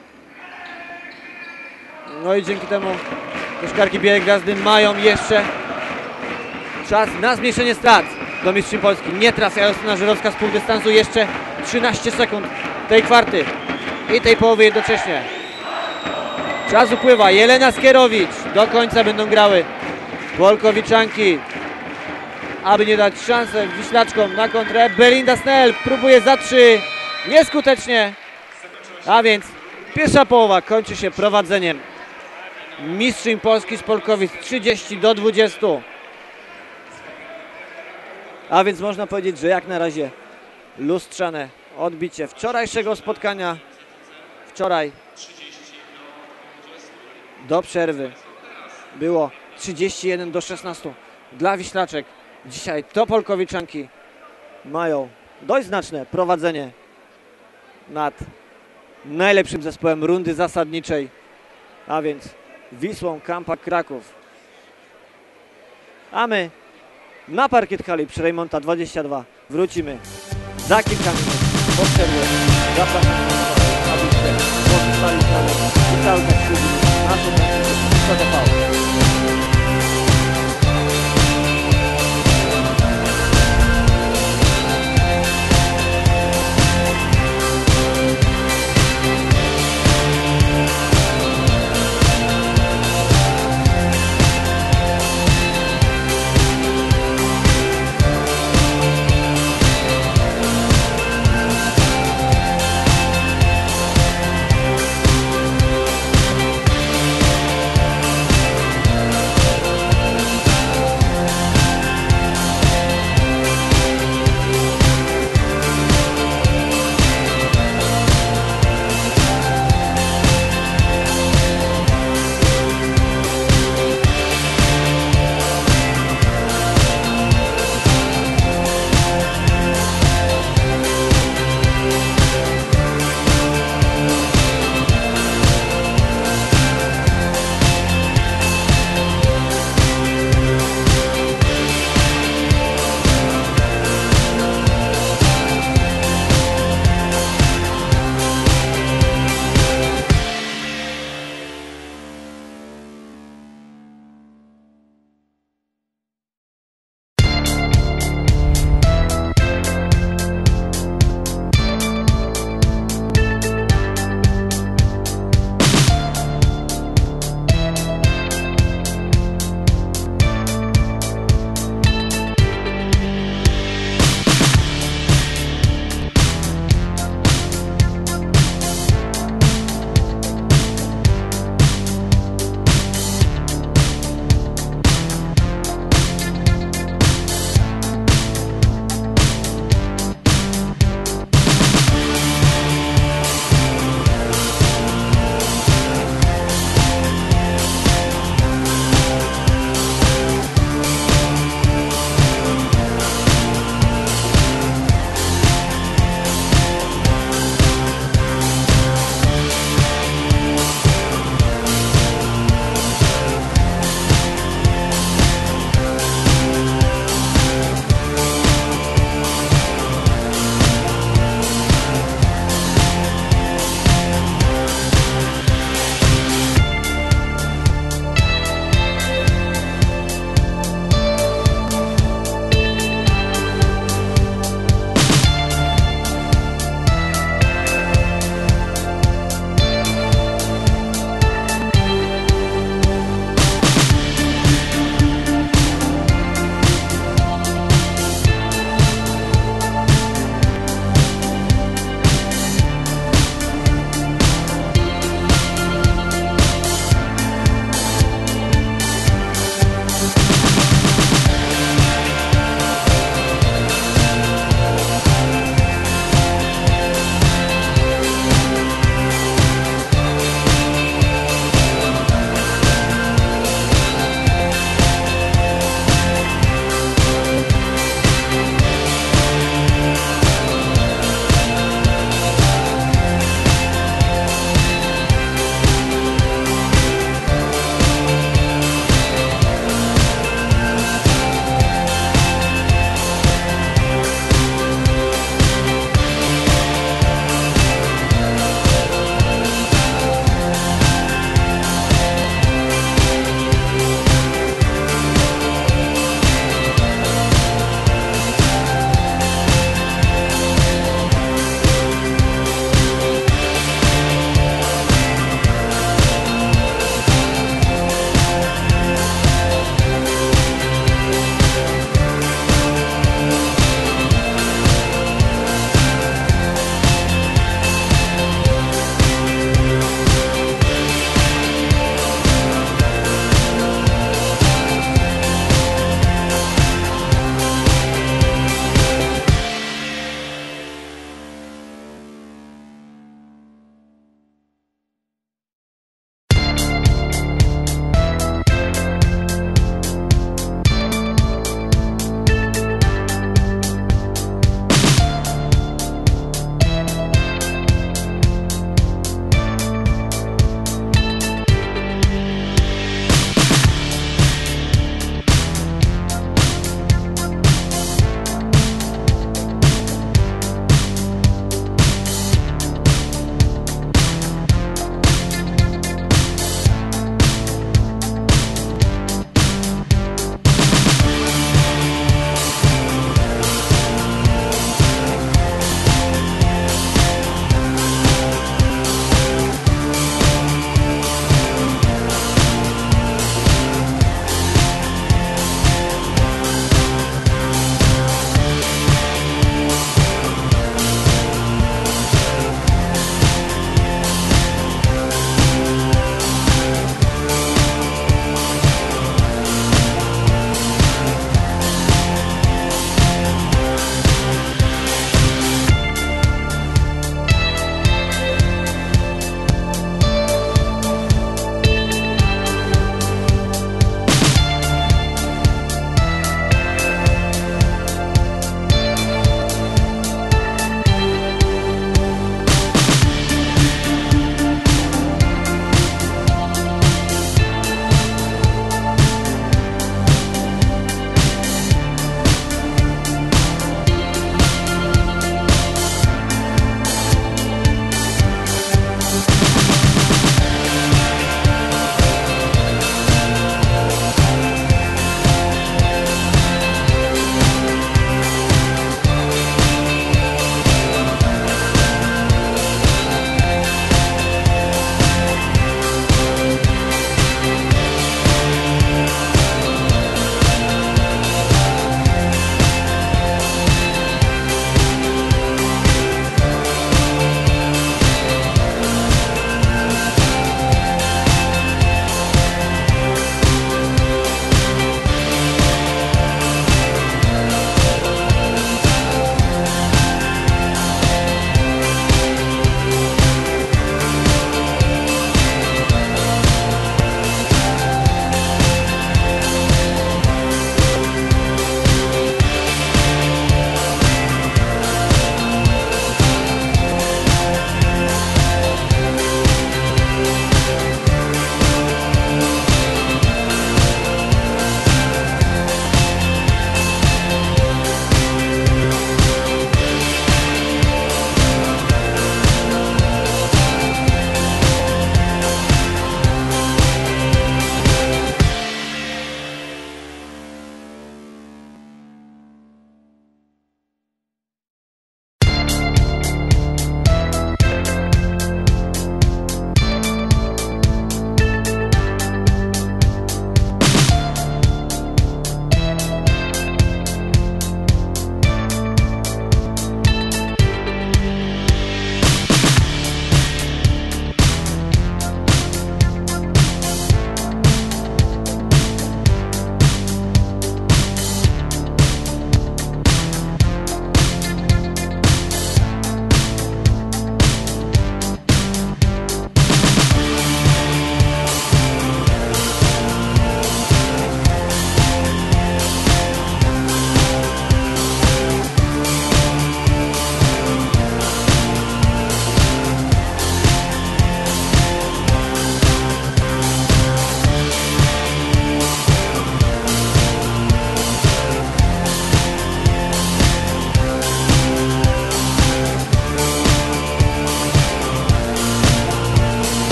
No i dzięki temu koszykarki Białej Gwiazdy mają jeszcze czas na zmniejszenie strat do mistrzyń Polski. Nie trafia Justyna Żurowska z pół dystansu, jeszcze trzynaście sekund tej kwarty i tej połowy jednocześnie. Czas upływa. Jelena Skierowicz. Do końca będą grały Polkowiczanki, aby nie dać szansę Wiślaczkom na kontrę. Belinda Snell próbuje za trzy. Nieskutecznie. A więc pierwsza połowa kończy się prowadzeniem mistrzyń Polski z Polkowic trzydzieści do dwudziestu. A więc można powiedzieć, że jak na razie lustrzane odbicie wczorajszego spotkania. Wczoraj do przerwy było trzydzieści jeden do szesnastu dla Wiślaczek. Dzisiaj to Polkowiczanki mają dość znaczne prowadzenie nad najlepszym zespołem rundy zasadniczej, a więc Wisłą Kampak Kraków. A my na parkiet hali przy Rejmonta dwadzieścia dwa wrócimy za kilka minut po przerwie. Zapraszam abyście pozostali z nami i cały czas śledzili naszą T V P.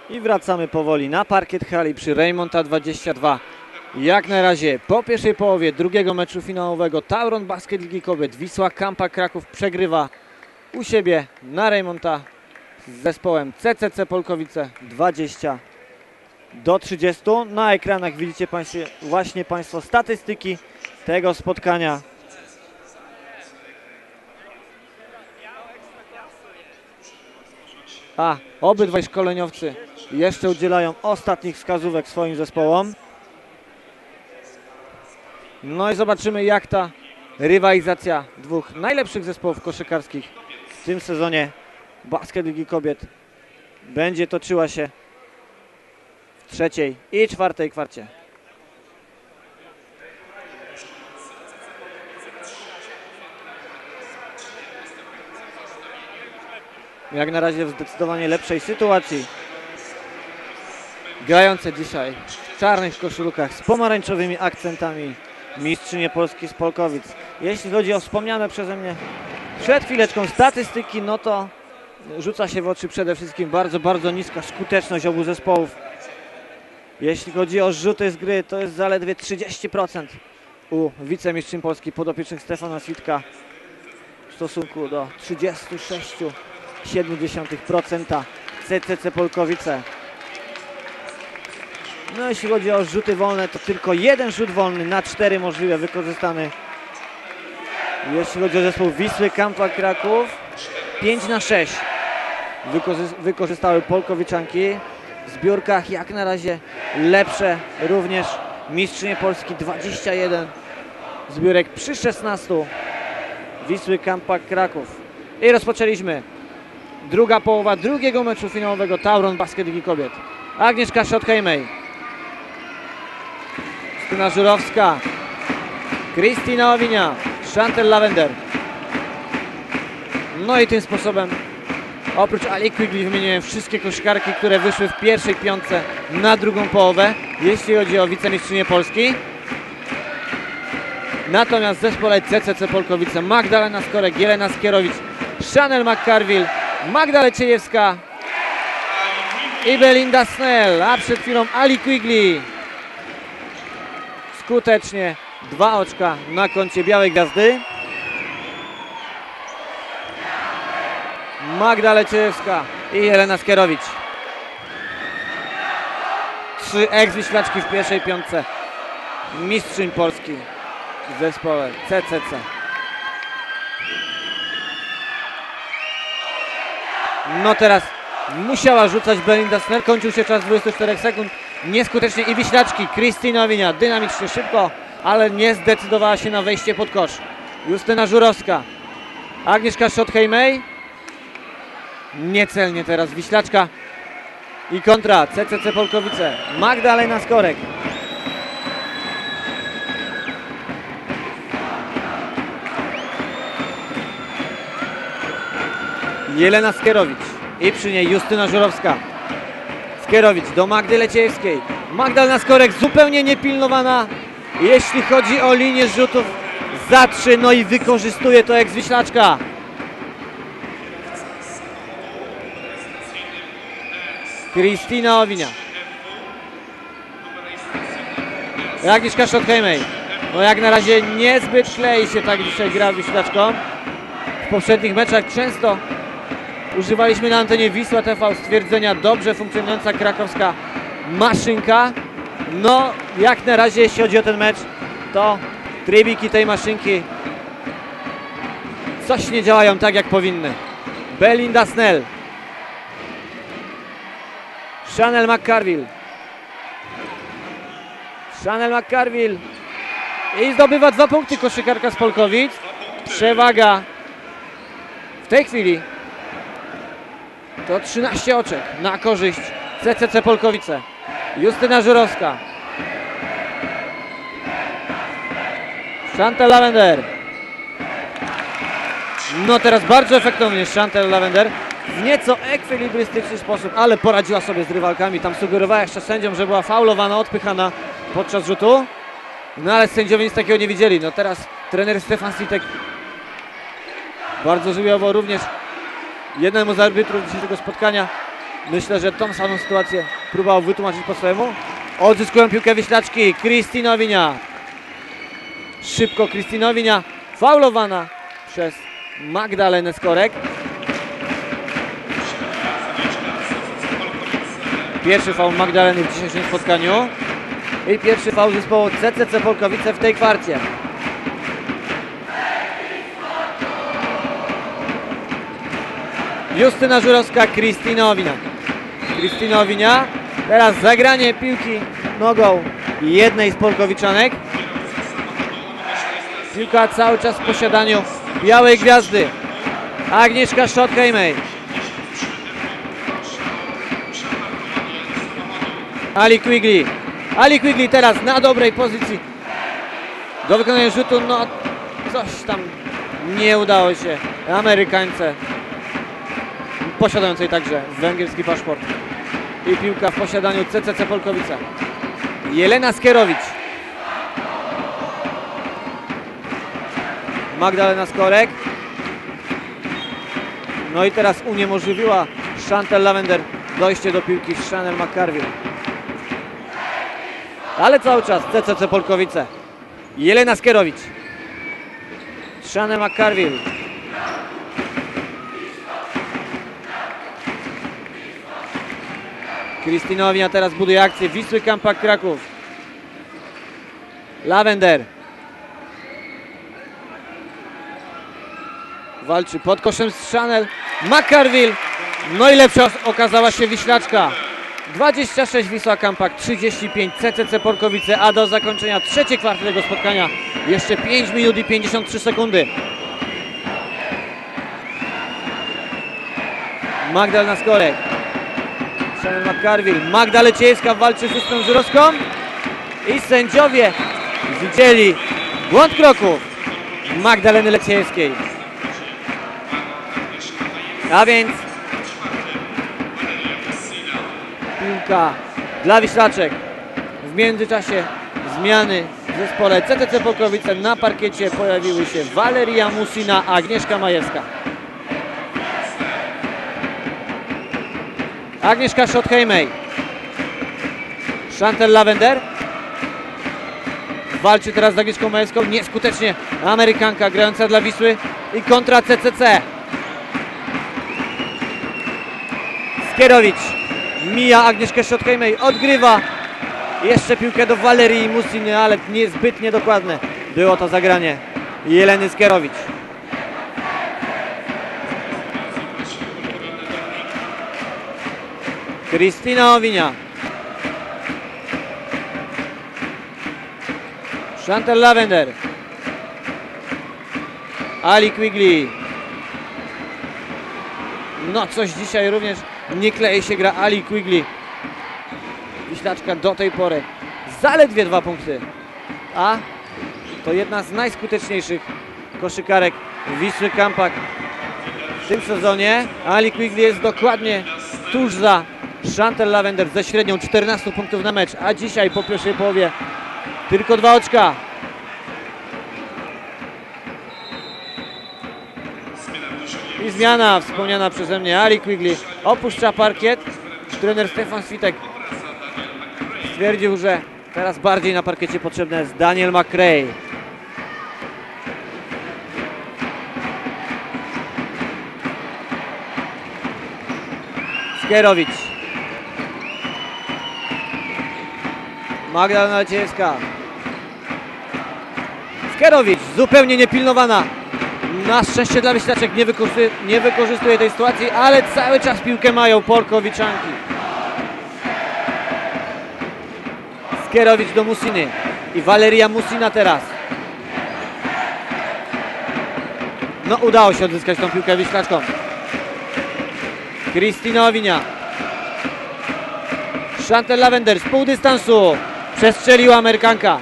I wracamy powoli na parkiet hali przy Rejmonta dwadzieścia dwa. Jak na razie po pierwszej połowie drugiego meczu finałowego Tauron Basket Ligi Kobiet Wisła Kampa Kraków przegrywa u siebie na Rejmonta z zespołem C C C Polkowice dwadzieścia do trzydziestu. Na ekranach widzicie państwo, właśnie Państwo statystyki tego spotkania. A obydwaj szkoleniowcy jeszcze udzielają ostatnich wskazówek swoim zespołom. No i zobaczymy, jak ta rywalizacja dwóch najlepszych zespołów koszykarskich w tym sezonie Basket Ligi Kobiet będzie toczyła się w trzeciej i czwartej kwarcie. Jak na razie w zdecydowanie lepszej sytuacji grające dzisiaj w czarnych koszulkach z pomarańczowymi akcentami mistrzynie Polski z Polkowic. Jeśli chodzi o wspomniane przeze mnie przed chwileczką statystyki, no to rzuca się w oczy przede wszystkim bardzo, bardzo niska skuteczność obu zespołów. Jeśli chodzi o rzuty z gry, to jest zaledwie trzydzieści procent u wicemistrzyń Polski podopiecznych Stefana Switka w stosunku do trzydziestu sześciu przecinek siedem procent C C C Polkowice. No jeśli chodzi o rzuty wolne, to tylko jeden rzut wolny na cztery możliwe wykorzystany. Jeśli chodzi o zespół Wisły Kampa Kraków, pięć na sześć wykorzystały Polkowiczanki. W zbiórkach jak na razie lepsze również mistrzynie Polski, dwadzieścia jeden zbiórek przy szesnastu Wisły Kampa Kraków. I rozpoczęliśmy druga połowa drugiego meczu finałowego Tauron Basket Ligi Kobiet. Agnieszka Schott-Hejmej, Justyna Żurowska, Krystyna Owinia, Chantel Lavender. No i tym sposobem oprócz Ali Quigley wymieniłem wszystkie koszykarki, które wyszły w pierwszej piątce na drugą połowę, jeśli chodzi o wicemistrzynię Polski. Natomiast w zespole C C C Polkowice Magdalena Skorek, Jelena Skierowicz, Chanel McCarville, Magda Leciejewska i Belinda Snell, a przed chwilą Ali Quigley. Skutecznie dwa oczka na koncie Białej Gwiazdy. Magda Leciejewska i Jelena Skierowicz. Trzy ex-wiślaczki w pierwszej piątce mistrzyń Polski w zespole C C C. No teraz musiała rzucać Belinda Snell, kończył się czas dwudziestu czterech sekund, nieskutecznie i wiślaczki Krystyna Owinia dynamicznie szybko, ale nie zdecydowała się na wejście pod kosz. Justyna Żurowska, Agnieszka Schott-Hejmej, niecelnie teraz wiślaczka i kontra C C C Polkowice, Magdalena Skorek. Jelena Skierowicz i przy niej Justyna Żurowska. Skierowicz do Magdy Leciejewskiej. Magdalena Skorek zupełnie niepilnowana, jeśli chodzi o linię rzutów za trzy, no i wykorzystuje to ex-wiślaczka. Krystyna Owinia. Agnieszka Schott-Hejmej. No jak na razie niezbyt klei się tak dzisiaj gra wiślaczką. W poprzednich meczach często używaliśmy na antenie Wisła T V stwierdzenia dobrze funkcjonująca krakowska maszynka. No jak na razie jeśli chodzi o ten mecz, to trybiki tej maszynki coś nie działają tak jak powinny. Belinda Snell, Chanel McCarville, Chanel McCarville i zdobywa dwa punkty koszykarka z Polkowic. Przewaga w tej chwili to trzynaście oczek na korzyść C C C Polkowice. Justyna Żurowska, Chantel Lavender. No teraz bardzo efektownie Chantel Lavender w nieco ekwilibrystyczny sposób, ale poradziła sobie z rywalkami. Tam sugerowała jeszcze sędziom, że była faulowana, odpychana podczas rzutu. No ale sędziowie nic takiego nie widzieli. No teraz trener Stefan Switek bardzo żywiołowo również jednemu z arbitrów dzisiejszego spotkania Myślę, że tą samą sytuację próbował wytłumaczyć po swojemu. Odzyskują piłkę Wiślaczki. Krystyna Winia. Szybko Krystyna Winia. Faulowana przez Magdalenę Skorek. Pierwszy faul Magdaleny w dzisiejszym spotkaniu. I pierwszy faul zespołu C C C Polkowice w tej kwarcie. Justyna Żurowska, Krystyna Winia. Krystyna Winia. Teraz zagranie piłki nogą jednej z Polkowiczanek. Piłka cały czas w posiadaniu Białej Gwiazdy. Agnieszka Schottheimer. Ali Quigley. Ali Quigley teraz na dobrej pozycji do wykonania rzutu. No coś tam nie udało się Amerykańce, posiadającej także węgierski paszport. I piłka w posiadaniu C C C Polkowice. Jelena Skierowicz. Magdalena Skorek. No i teraz uniemożliwiła Chantal Lavender dojście do piłki z Chanel McCarville. Ale cały czas C C C Polkowice. Jelena Skierowicz. Chanel McCarville. Krystyna Winia teraz buduje akcję. Wisły Kampak Kraków. Lavender. Walczy pod koszem z Chanel McCarville. No i lepsza okazała się Wiślaczka. dwadzieścia sześć Wisła Kampak, trzydzieści pięć C C C Polkowice, a do zakończenia trzeciej kwarty tego spotkania jeszcze pięć minut i pięćdziesiąt trzy sekundy. Magdalena Skorek. Chanel McCarville. Magda Leciejska walczy z Justyną Żurowską. I sędziowie widzieli błąd kroków Magdaleny Leciejskiej. A więc piłka dla Wiślaczek. W międzyczasie zmiany w zespole C C C Polkowice. Na parkiecie pojawiły się Waleria Musina, Agnieszka Majewska. Agnieszka Schottheimer. Chantal Lavender. Walczy teraz z Agnieszką Majewską. Nieskutecznie Amerykanka grająca dla Wisły. I kontra C C C. Skierowicz. Mija Agnieszkę Schottheimer. Odgrywa jeszcze piłkę do Walerii Musiny, ale niezbyt niedokładne było to zagranie Jeleny Skierowicz. Krystyna Winia. Chantal Lavender. Ali Quigley. No coś dzisiaj również nie klei się gra Ali Quigley. Wiślaczka do tej pory zaledwie dwa punkty, a to jedna z najskuteczniejszych koszykarek Wisły Kampak w tym sezonie. Ali Quigley jest dokładnie tuż za Chantal Lavender ze średnią czternastu punktów na mecz, a dzisiaj po pierwszej połowie tylko dwa oczka. I zmiana wspomniana przeze mnie. Ali Quigley opuszcza parkiet. Trener Stefan Switek stwierdził, że teraz bardziej na parkiecie potrzebny jest Daniel McRae. Skierowicz. Magdalena Leciejska. Skierowicz zupełnie niepilnowana. Na szczęście dla Wiślaczek nie wykorzystuje, nie wykorzystuje tej sytuacji, ale cały czas piłkę mają Polkowiczanki. Skierowicz do Musiny i Waleria Musina teraz. No udało się odzyskać tą piłkę Wiślaczkom. Krystyna Winia. Chantal Lavender z pół dystansu. Przestrzeliła Amerykanka.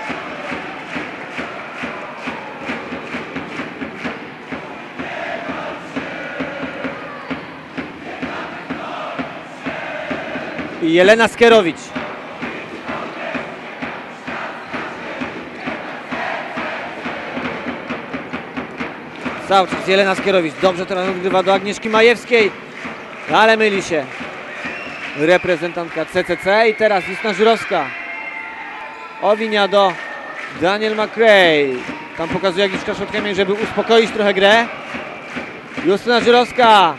I Jelena Skierowicz. Cały czas Jelena Skierowicz. Dobrze teraz odgrywa do Agnieszki Majewskiej, ale myli się reprezentantka C C C. I teraz Justyna Żurowska. Owinia do Daniel McRae. Tam pokazuje Agnieszka Szotkajmej, żeby uspokoić trochę grę. Justyna Żurowska.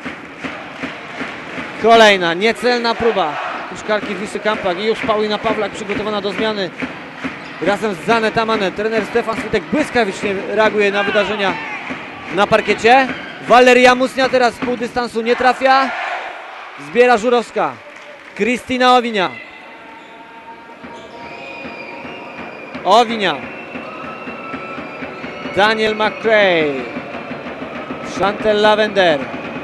Kolejna niecelna próba koszkarki Wisły Kampak. I już Paulina Pawlak przygotowana do zmiany. Razem z Zanet Amane. Trener Stefan Switek błyskawicznie reaguje na wydarzenia na parkiecie. Waleria Musnia teraz z pół dystansu nie trafia. Zbiera Żurowska. Krystyna Owinia. Owinia. Daniel McRae. Chantel Lavender.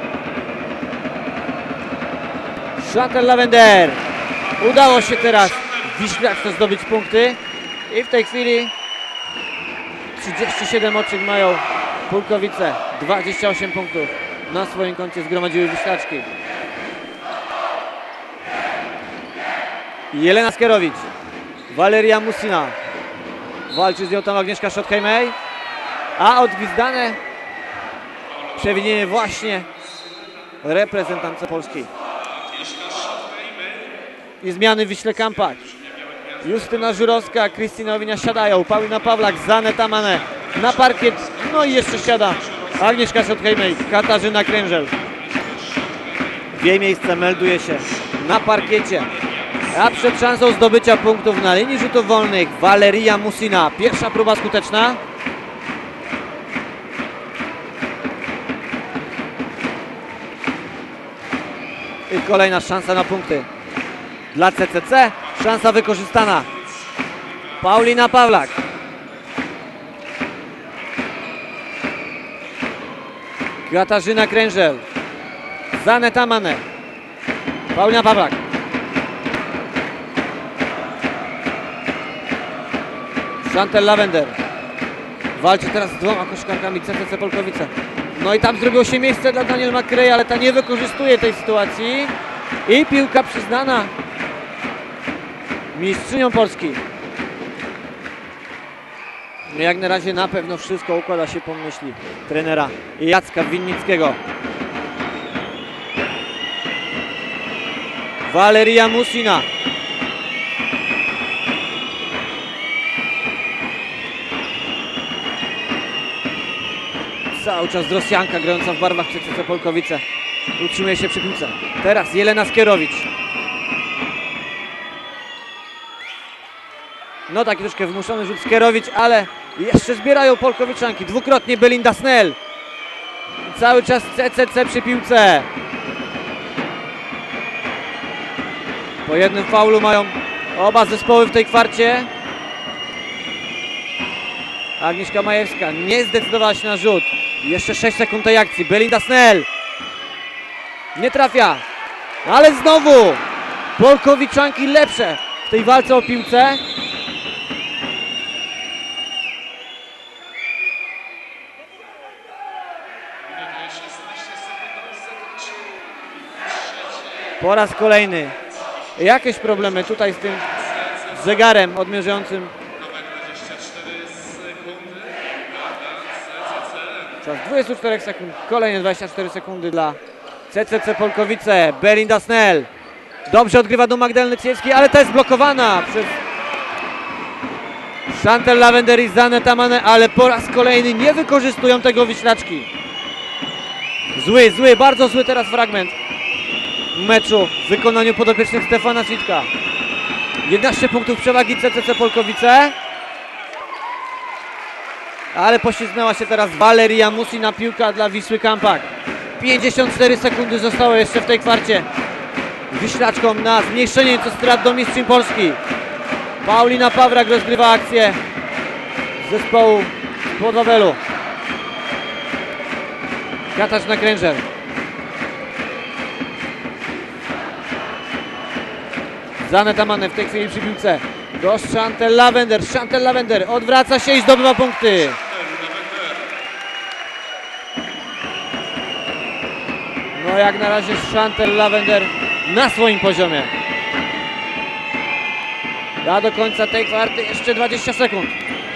Chantel Lavender. Udało się teraz Wiśniaczce zdobyć punkty. I w tej chwili trzydzieści siedem oczek mają Pulkowice. dwadzieścia osiem punktów na swoim koncie zgromadziły Wiślaczki. Jelena Skierowicz. Waleria Musina. Walczy z nią tam Agnieszka Szotkajmej. A odgwizdane przewinienie właśnie reprezentantce Polski. I zmiany w Wiśle Kampak. Justyna Żurowska, Krystyna Owinia siadają. Paulina Pawlak, Zanet Amane na parkiet. No i jeszcze siada Agnieszka Szotkajmej, Katarzyna Krężel. W jej miejsce melduje się na parkiecie. A przed szansą zdobycia punktów na linii rzutów wolnych Waleria Musina. Pierwsza próba skuteczna. I kolejna szansa na punkty dla C C C. Szansa wykorzystana. Paulina Pawlak. Katarzyna Krężel. Zanet Amane. Paulina Pawlak. Chantel Lavender. Walczy teraz z dwoma koszkarkami C C C Polkowice. No i tam zrobiło się miejsce dla Daniel McRae, ale ta nie wykorzystuje tej sytuacji. I piłka przyznana mistrzynią Polski. Jak na razie na pewno wszystko układa się po myśli trenera Jacka Winnickiego. Waleria Musina. Cały czas Rosjanka grająca w barwach C C C Polkowice. Utrzymuje się przy piłce. Teraz Jelena Skierowicz. No taki troszkę wymuszony rzut Skierowicz, ale jeszcze zbierają Polkowiczanki. Dwukrotnie Belinda Snell. Cały czas C C C przy piłce. Po jednym faulu mają oba zespoły w tej kwarcie. Agnieszka Majewska nie zdecydowała się na rzut. Jeszcze sześć sekund tej akcji. Belinda Snell. Nie trafia. Ale znowu Polkowiczanki lepsze w tej walce o piłce. Po raz kolejny jakieś problemy tutaj z tym zegarem odmierzającym czas dwadzieścia cztery sekund. Kolejne dwadzieścia cztery sekundy dla C C C Polkowice. Belinda Snell dobrze odgrywa do Magdaleny Ciejewskiej, ale ta jest blokowana przez Chantel Lavender i Zanet Amane, ale po raz kolejny nie wykorzystują tego Wiślaczki. Zły, zły, bardzo zły teraz fragment meczu w wykonaniu podopiecznych Stefana Switka. jedenaście punktów przewagi C C C Polkowice. Ale poślizgnęła się teraz Waleria Musina, piłka dla Wisły Kampak. pięćdziesiąt cztery sekundy zostało jeszcze w tej kwarcie. Wiślaczkom na zmniejszenie nieco strat do mistrzyń Polski. Paulina Pawlak rozgrywa akcję zespołu z Wawelu. Katarzyna Krężel. Zanet Amane w tej chwili przy piłce do Chantel Lavender. Chantel Lavender odwraca się i zdobywa punkty. No jak na razie Chantel Lavender na swoim poziomie. A do końca tej kwarty jeszcze dwadzieścia sekund.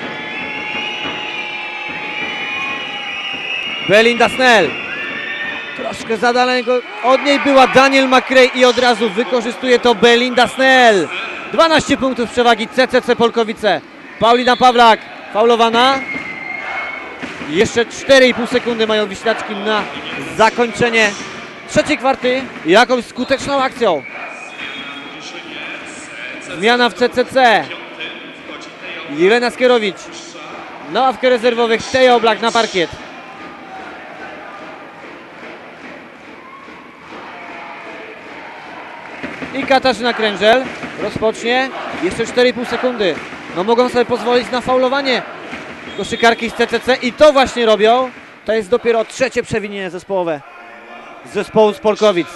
Belinda Snell. Troszkę za daleko od niej była Daniel McRae i od razu wykorzystuje to Belinda Snell. dwanaście punktów przewagi C C C Polkowice. Paulina Pawlak faulowana. Jeszcze cztery i pół sekundy mają Wiślaczki na zakończenie trzeciej kwarty. Jakąś skuteczną akcją. Zmiana w C C C. Jelena Skierowicz. Na ławkę rezerwowych Teja Oblak na parkiet. I Katarzyna Krężel rozpocznie. Jeszcze cztery i pół sekundy. No mogą sobie pozwolić na faulowanie koszykarki z C C C i to właśnie robią. To jest dopiero trzecie przewinienie zespołowe z zespołu z Polkowic.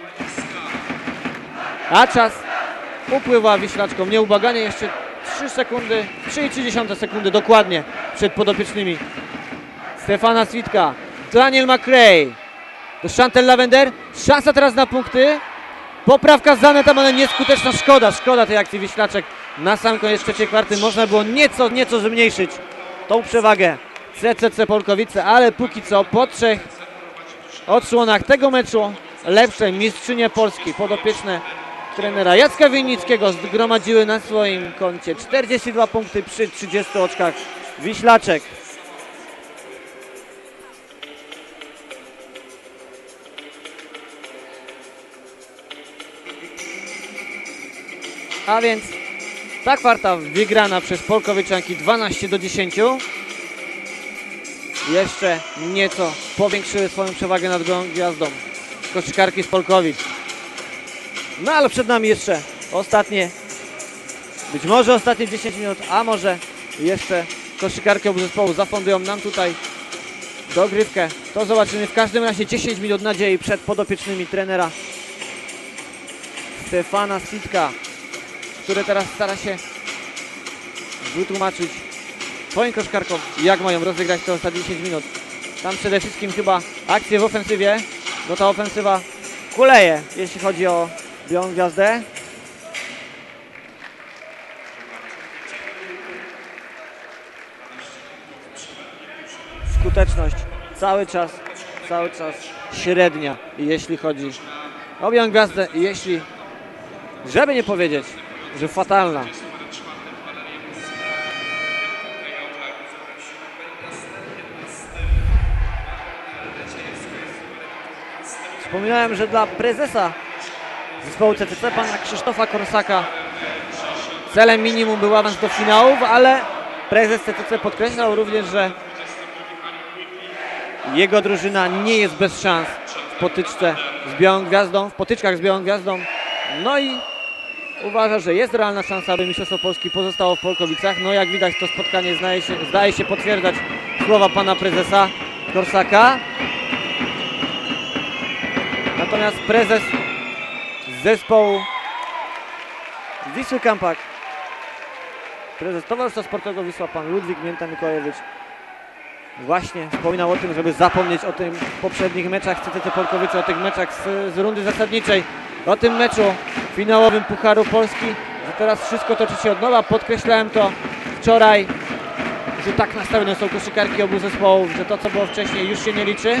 A czas upływa Wiślaczkom nieubłaganie. Jeszcze trzy sekundy, trzy i trzy dziesiąte sekundy dokładnie przed podopiecznymi. Stefana Switka, Daniel McRae, do Chantel Lavender. Szansa teraz na punkty. Poprawka z Zanetem, ale nieskuteczna. Szkoda, szkoda tej akcji Wiślaczek. Na sam koniec trzeciej kwarty można było nieco, nieco zmniejszyć tą przewagę C C C Polkowice, ale póki co po trzech odsłonach tego meczu lepsze mistrzynie Polski podopieczne trenera Jacka Winnickiego zgromadziły na swoim koncie czterdzieści dwa punkty przy trzydziestu oczkach Wiślaczek. A więc ta kwarta wygrana przez Polkowiczanki dwanaście do dziesięciu. Jeszcze nieco powiększyły swoją przewagę nad gołą gwiazdą koszykarki z Polkowic. No ale przed nami jeszcze ostatnie, być może ostatnie dziesięć minut, a może jeszcze koszykarki obu zespołu zafundują nam tutaj dogrywkę. To zobaczymy. W każdym razie dziesięć minut nadziei przed podopiecznymi trenera Stefana Sitka, który teraz stara się wytłumaczyć swoim koszykarkom, jak mają rozegrać te ostatnie dziesięć minut. Tam przede wszystkim chyba akcje w ofensywie, no ta ofensywa kuleje, jeśli chodzi o Białą Gwiazdę. Skuteczność cały czas, cały czas średnia, jeśli chodzi o Białą Gwiazdę, jeśli, żeby nie powiedzieć, że fatalna. Wspominałem, że dla prezesa zespołu C C C, pana Krzysztofa Korsaka, celem minimum był awans do finałów, ale prezes C C C podkreślał również, że jego drużyna nie jest bez szans w potyczce z Białą Gwiazdą, w potyczkach z Białą Gwiazdą. No i uważa, że jest realna szansa, aby Mistrzostwo Polski pozostało w Polkowicach. No jak widać, to spotkanie zdaje się, zdaje się potwierdzać słowa pana prezesa Korsaka. Natomiast prezes zespołu Wisły Kampak, prezes Towarzystwa Sportowego Wisła, pan Ludwik Mięta-Mikołajewicz, właśnie wspominał o tym, żeby zapomnieć o tym poprzednich meczach C C C Polkowice, o tych meczach z, z rundy zasadniczej, o tym meczu finałowym Pucharu Polski, że teraz wszystko toczy się od nowa. Podkreślałem to wczoraj, że tak nastawione są koszykarki obu zespołów, że to, co było wcześniej, już się nie liczy.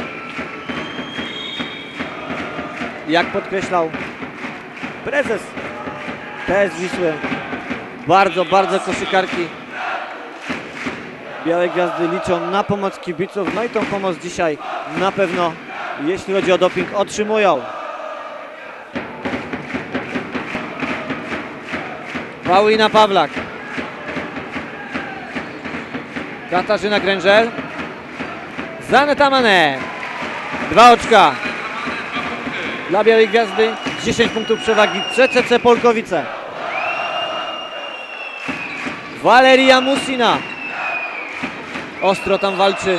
Jak podkreślał prezes P S Wisły, bardzo, bardzo koszykarki Białej Gwiazdy liczą na pomoc kibiców, no i tą pomoc dzisiaj na pewno, jeśli chodzi o doping, otrzymują. Paulina Pawlak, Katarzyna Krężel, Zaneta Mane, dwa oczka dla Białej Gwiazdy, dziesięć punktów przewagi C C C Polkowice. Waleria Musina ostro tam walczy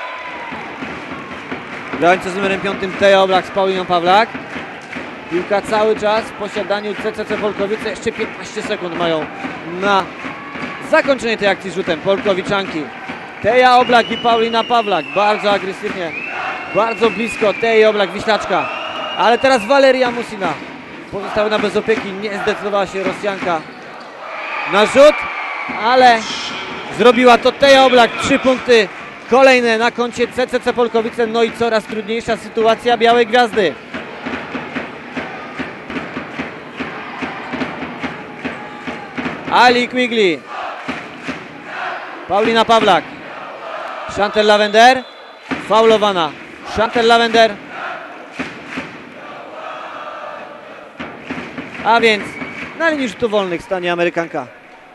grający z numerem piątym Teja Oblak z Pauliną Pawlak. Piłka cały czas w posiadaniu C C C Polkowice. Jeszcze piętnaście sekund mają na zakończenie tej akcji rzutem Polkowiczanki. Teja Oblak i Paulina Pawlak bardzo agresywnie, bardzo blisko Teja Oblak, Wiślaczka. Ale teraz Waleria Musina pozostawiona bez opieki, nie zdecydowała się Rosjanka na rzut, ale zrobiła to Teja Oblak. Trzy punkty Kolejne na koncie C C C Polkowice, no i coraz trudniejsza sytuacja Białej Gwiazdy. Ali Quigley, Paulina Pawlak, Chantel Lavender, faulowana. Chantel Lavender. A więc na linii rzutów wolnych stanie Amerykanka.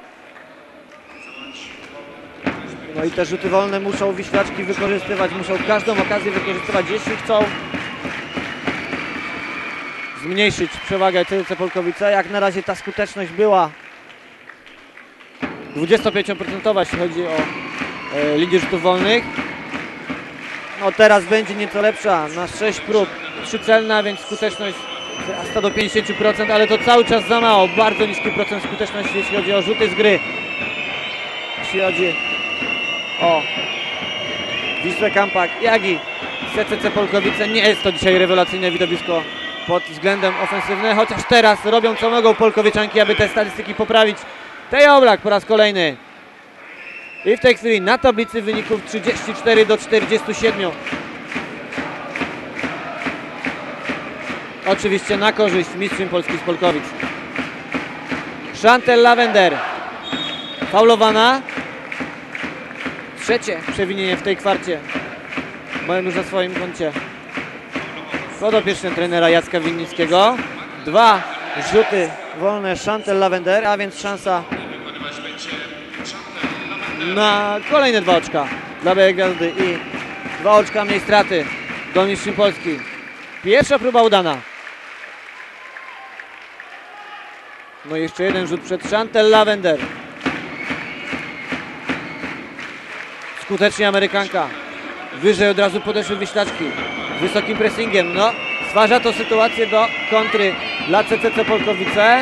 No i te rzuty wolne muszą Wiślaczki wykorzystywać, muszą każdą okazję wykorzystywać, jeśli chcą zmniejszyć przewagę C C C Polkowice. Jak na razie ta skuteczność była dwudziestopięć procent, jeśli chodzi o e, linię rzutów wolnych. No teraz będzie nieco lepsza, na sześć prób, trzy celne, więc skuteczność wzrasta do pięćdziesięciu procent, ale to cały czas za mało, bardzo niski procent skuteczności, jeśli chodzi o rzuty z gry. Jeśli chodzi o Wisłę Kampak, jak i C C C Polkowice, nie jest to dzisiaj rewelacyjne widowisko pod względem ofensywnym, chociaż teraz robią co mogą Polkowiczanki, aby te statystyki poprawić. Tej Oblak po raz kolejny. I w tej chwili na tablicy wyników trzydzieści cztery do czterdziestu siedmiu. Oczywiście na korzyść mistrzyń Polski z Polkowic. Chantel Lavender. Faulowana. Trzecie przewinienie w tej kwarcie. Mają już na swoim koncie podopieczny trenera Jacka Winnickiego. Dwa rzuty wolne Chantel Lavender, a więc szansa na kolejne dwa oczka dla Białej Gwiazdy i dwa oczka mniej straty do mistrzyń Polski. Pierwsza próba udana. No i jeszcze jeden rzut przed Chantel Lavender. Skutecznie Amerykanka. Wyżej od razu podeszły Wiślaczki. Wysokim pressingiem. No, stwarza to sytuację do kontry dla C C C Polkowice.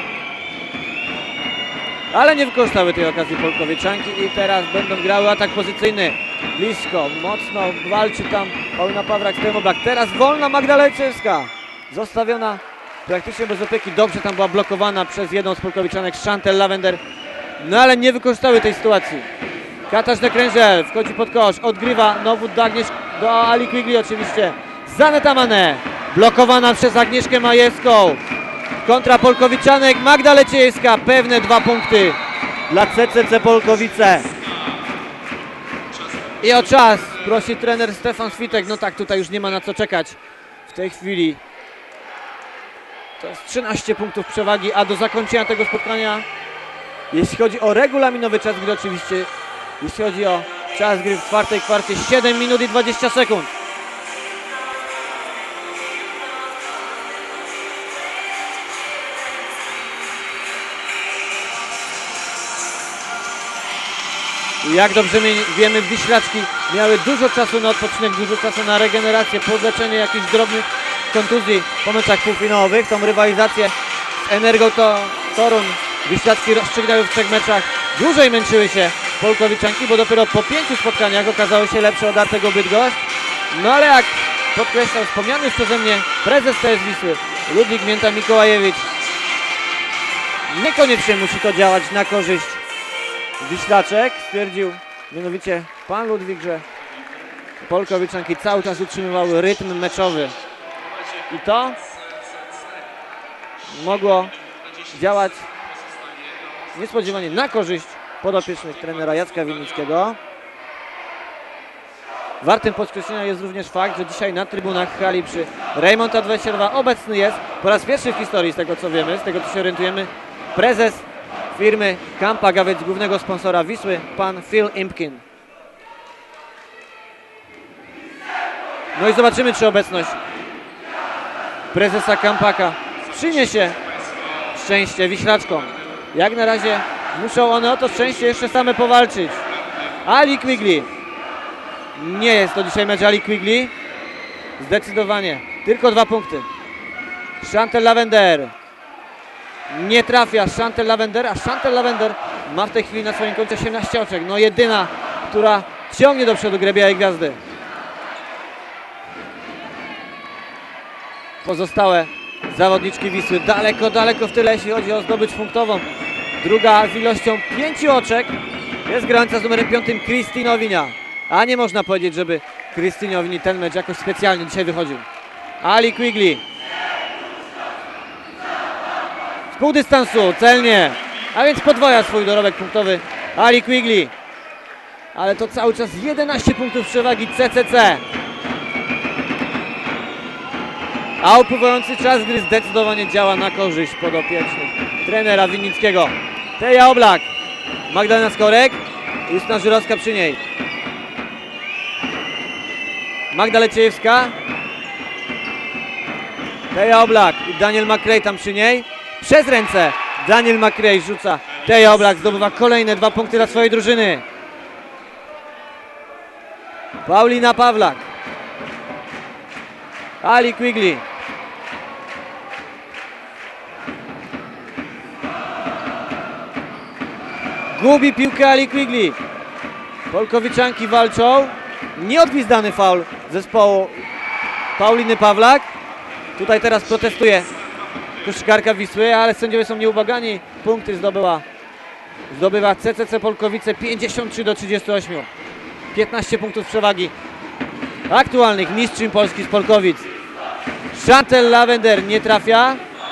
Ale nie wykorzystały tej okazji Polkowiczanki i teraz będą grały atak pozycyjny. Blisko, mocno walczy tam Paulina Pawlak z Oblak. Teraz wolna Magda Lejczewska. Zostawiona praktycznie bez opieki. Dobrze tam była blokowana przez jedną z Polkowiczanek, Chantel Lavender. No ale nie wykorzystały tej sytuacji. Katarzyna Krężel wchodzi pod kosz, odgrywa nowód do, Agniesz do Ali Quigley oczywiście. Zaneta Mane, blokowana przez Agnieszkę Majewską. Kontra Polkowiczanek, Magda Leciejska, pewne dwa punkty dla C C C Polkowice. I o czas prosi trener Stefan Switek. No tak, tutaj już nie ma na co czekać w tej chwili. To jest trzynaście punktów przewagi, a do zakończenia tego spotkania, jeśli chodzi o regulaminowy czas gry oczywiście, jeśli chodzi o czas gry w czwartej kwarcie, siedem minut i dwadzieścia sekund. Jak dobrze wiemy, Wiślaczki miały dużo czasu na odpoczynek, dużo czasu na regenerację, podleczenie jakichś drobnych kontuzji po meczach półfinałowych. Tą rywalizację z Energą to Toruń Wiślaczki rozstrzygnęły w trzech meczach. Dłużej męczyły się Polkowiczanki, bo dopiero po pięciu spotkaniach okazały się lepsze od Artego Bydgoszcz. No ale jak podkreślał wspomniany już przeze mnie prezes T S Wisły Ludwik Mięta-Mikołajewicz, niekoniecznie musi to działać na korzyść Wiślaczek. Stwierdził mianowicie pan Ludwik, że Polkowiczanki cały czas utrzymywały rytm meczowy i to mogło działać niespodziewanie na korzyść podopiecznych trenera Jacka Winnickiego. Wartym podkreślenia jest również fakt, że dzisiaj na trybunach hali przy Rejmonta dwadzieścia dwa obecny jest po raz pierwszy w historii, z tego co wiemy, z tego co się orientujemy, prezes firmy Kampak, a więc głównego sponsora Wisły, pan Phil Impkin. No i zobaczymy, czy obecność prezesa Kampaka przyniesie szczęście Wiślaczkom. Jak na razie muszą one o to szczęście jeszcze same powalczyć. Ali Quigley. Nie jest to dzisiaj mecz Ali Quigley. Zdecydowanie. Tylko dwa punkty. Chantel Lavender. Nie trafia Chantel Lavender, a Chantel Lavender ma w tej chwili na swoim koncie osiemnaście oczek. No jedyna, która ciągnie do przodu grę Białej Gwiazdy. Pozostałe zawodniczki Wisły daleko, daleko w tyle, jeśli chodzi o zdobycz punktową. Druga z ilością pięciu oczek jest grająca z numerem piątym Kristina Owinia. A nie można powiedzieć, żeby Krystynio Owini ten mecz jakoś specjalnie dzisiaj wychodził. Ali Quigley. Z pół dystansu, celnie. A więc podwaja swój dorobek punktowy Ali Quigley. Ale to cały czas jedenaście punktów przewagi C C C. A upływający czas gry zdecydowanie działa na korzyść podopiecznych trenera Winnickiego. Teja Oblak. Magdalena Skorek. Justyna Żurowska przy niej. Magda Leciejewska. Teja Oblak i Daniel McRae tam przy niej. Przez ręce Daniel McRae rzuca. Teja Oblak zdobywa kolejne dwa punkty dla swojej drużyny. Paulina Pawlak. Ali Quigley. Gubi piłkę Ali Quigley. Polkowiczanki walczą. Nieodgwizdany faul zespołu Pauliny Pawlak. Tutaj teraz protestuje koszykarka Wisły, ale sędziowie są nieubłagani. Punkty zdobyła, zdobywa C C C Polkowice pięćdziesiąt trzy do trzydziestu ośmiu. piętnaście punktów przewagi aktualnych mistrzyń Polski z Polkowic. Chantel Lavender nie trafia.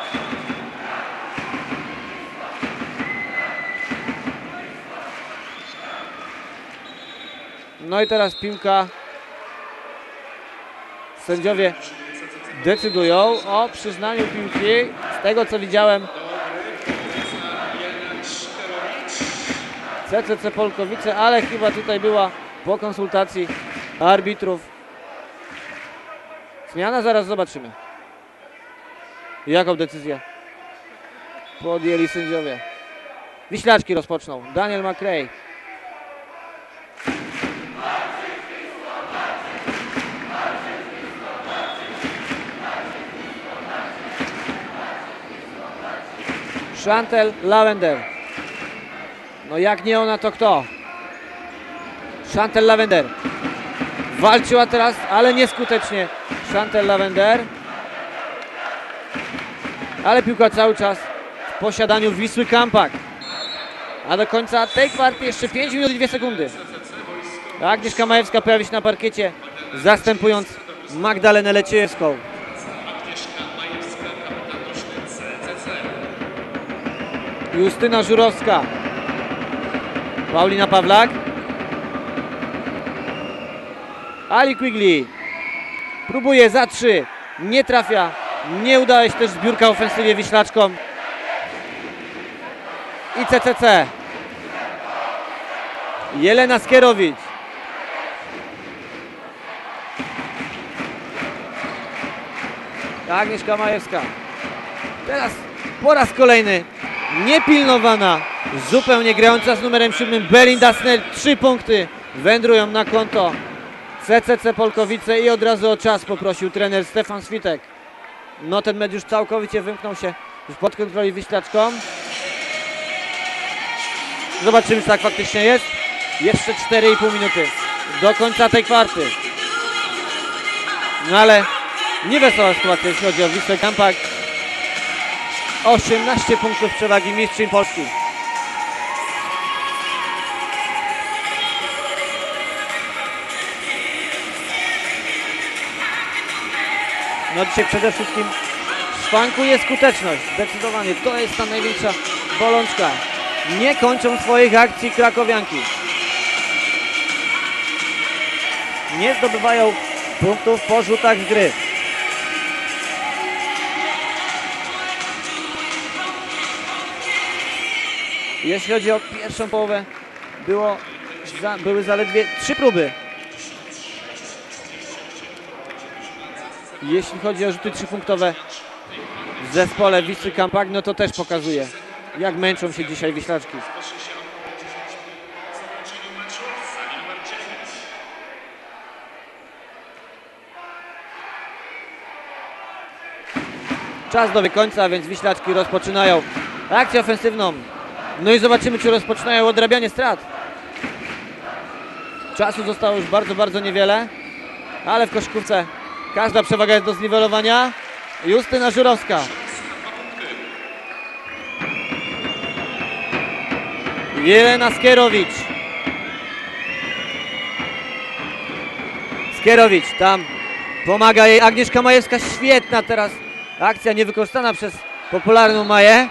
No i teraz piłka. Sędziowie decydują o przyznaniu piłki. Z tego co widziałem, C C C Polkowice, ale chyba tutaj była po konsultacji arbitrów zmiana. Zaraz zobaczymy, jaką decyzję podjęli sędziowie. Wiślaczki rozpoczną. Daniel McRae. Chantel Lavender. No jak nie ona, to kto? Chantel Lavender. Walczyła teraz, ale nieskutecznie. Chantel Lavender. Ale piłka cały czas w posiadaniu Wisły Kampak. A do końca tej kwarty jeszcze pięć minut i dwie sekundy. Agnieszka Majewska pojawi się na parkiecie, zastępując Magdalenę Leciejewską. Justyna Żurowska. Paulina Pawlak. Ali Quigley. Próbuje za trzy. Nie trafia. Nie udała się też zbiórka w ofensywie Wiślaczkom. I C C C. Jelena Skierowicz. Agnieszka Majewska. Teraz po raz kolejny niepilnowana, zupełnie grająca z numerem siódmym Belinda Snell. Trzy punkty wędrują na konto C C C Polkowice i od razu o czas poprosił trener Stefan Switek. No ten mecz już całkowicie wymknął się spod kontroli Wiślaczkom. Zobaczymy, czy tak faktycznie jest. Jeszcze cztery i pół minuty do końca tej kwarty. No ale niewesoła sytuacja, jeśli chodzi o Wisłę Kampak. osiemnaście punktów przewagi mistrzyń Polski. No dzisiaj przede wszystkim szwankuje skuteczność. Zdecydowanie to jest ta największa bolączka. Nie kończą swoich akcji krakowianki. Nie zdobywają punktów po rzutach z gry. Jeśli chodzi o pierwszą połowę, było, za, były zaledwie trzy próby. Jeśli chodzi o rzuty trzypunktowe w zespole Wisły Kampak, no to też pokazuje, jak męczą się dzisiaj Wiślaczki. Czas do końca, więc Wiślaczki rozpoczynają akcję ofensywną. No i zobaczymy, czy rozpoczynają odrabianie strat. Czasu zostało już bardzo, bardzo niewiele, ale w koszykówce każda przewaga jest do zniwelowania. Justyna Żurowska. Jelena Skierowicz. Skierowicz, tam pomaga jej Agnieszka Majewska, świetna teraz akcja niewykorzystana przez popularną Maję.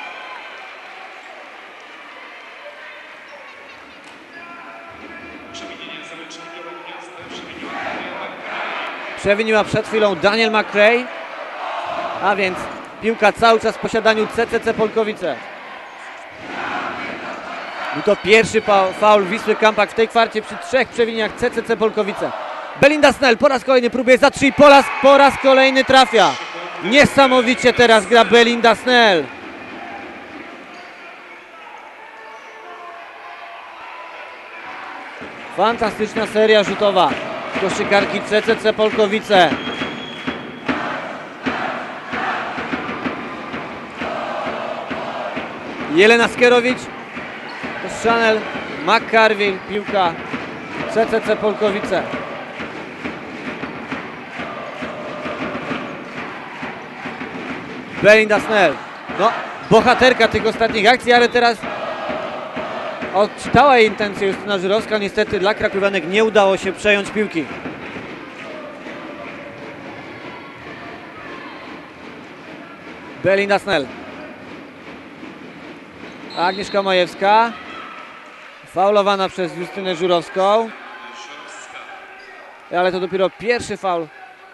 Przewiniła przed chwilą Daniel McCray, a więc piłka cały czas w posiadaniu C C C Polkowice. Był to pierwszy faul Wisły Kampak w tej kwarcie przy trzech przewinieniach C C C Polkowice. Belinda Snell po raz kolejny próbuje za trzy i po raz, po raz kolejny trafia. Niesamowicie teraz gra Belinda Snell. Fantastyczna seria rzutowa koszykarki C C C Polkowice. Jelena Skierowicz, to Chanel McCarville, piłka C C C Polkowice. Belinda Snell, no bohaterka tych ostatnich akcji, ale teraz odczytała jej intencję Justyna Żurowska. Niestety dla krakowianek nie udało się przejąć piłki. Belinda Snell. Agnieszka Majewska. Faulowana przez Justynę Żurowską. Ale to dopiero pierwszy faul.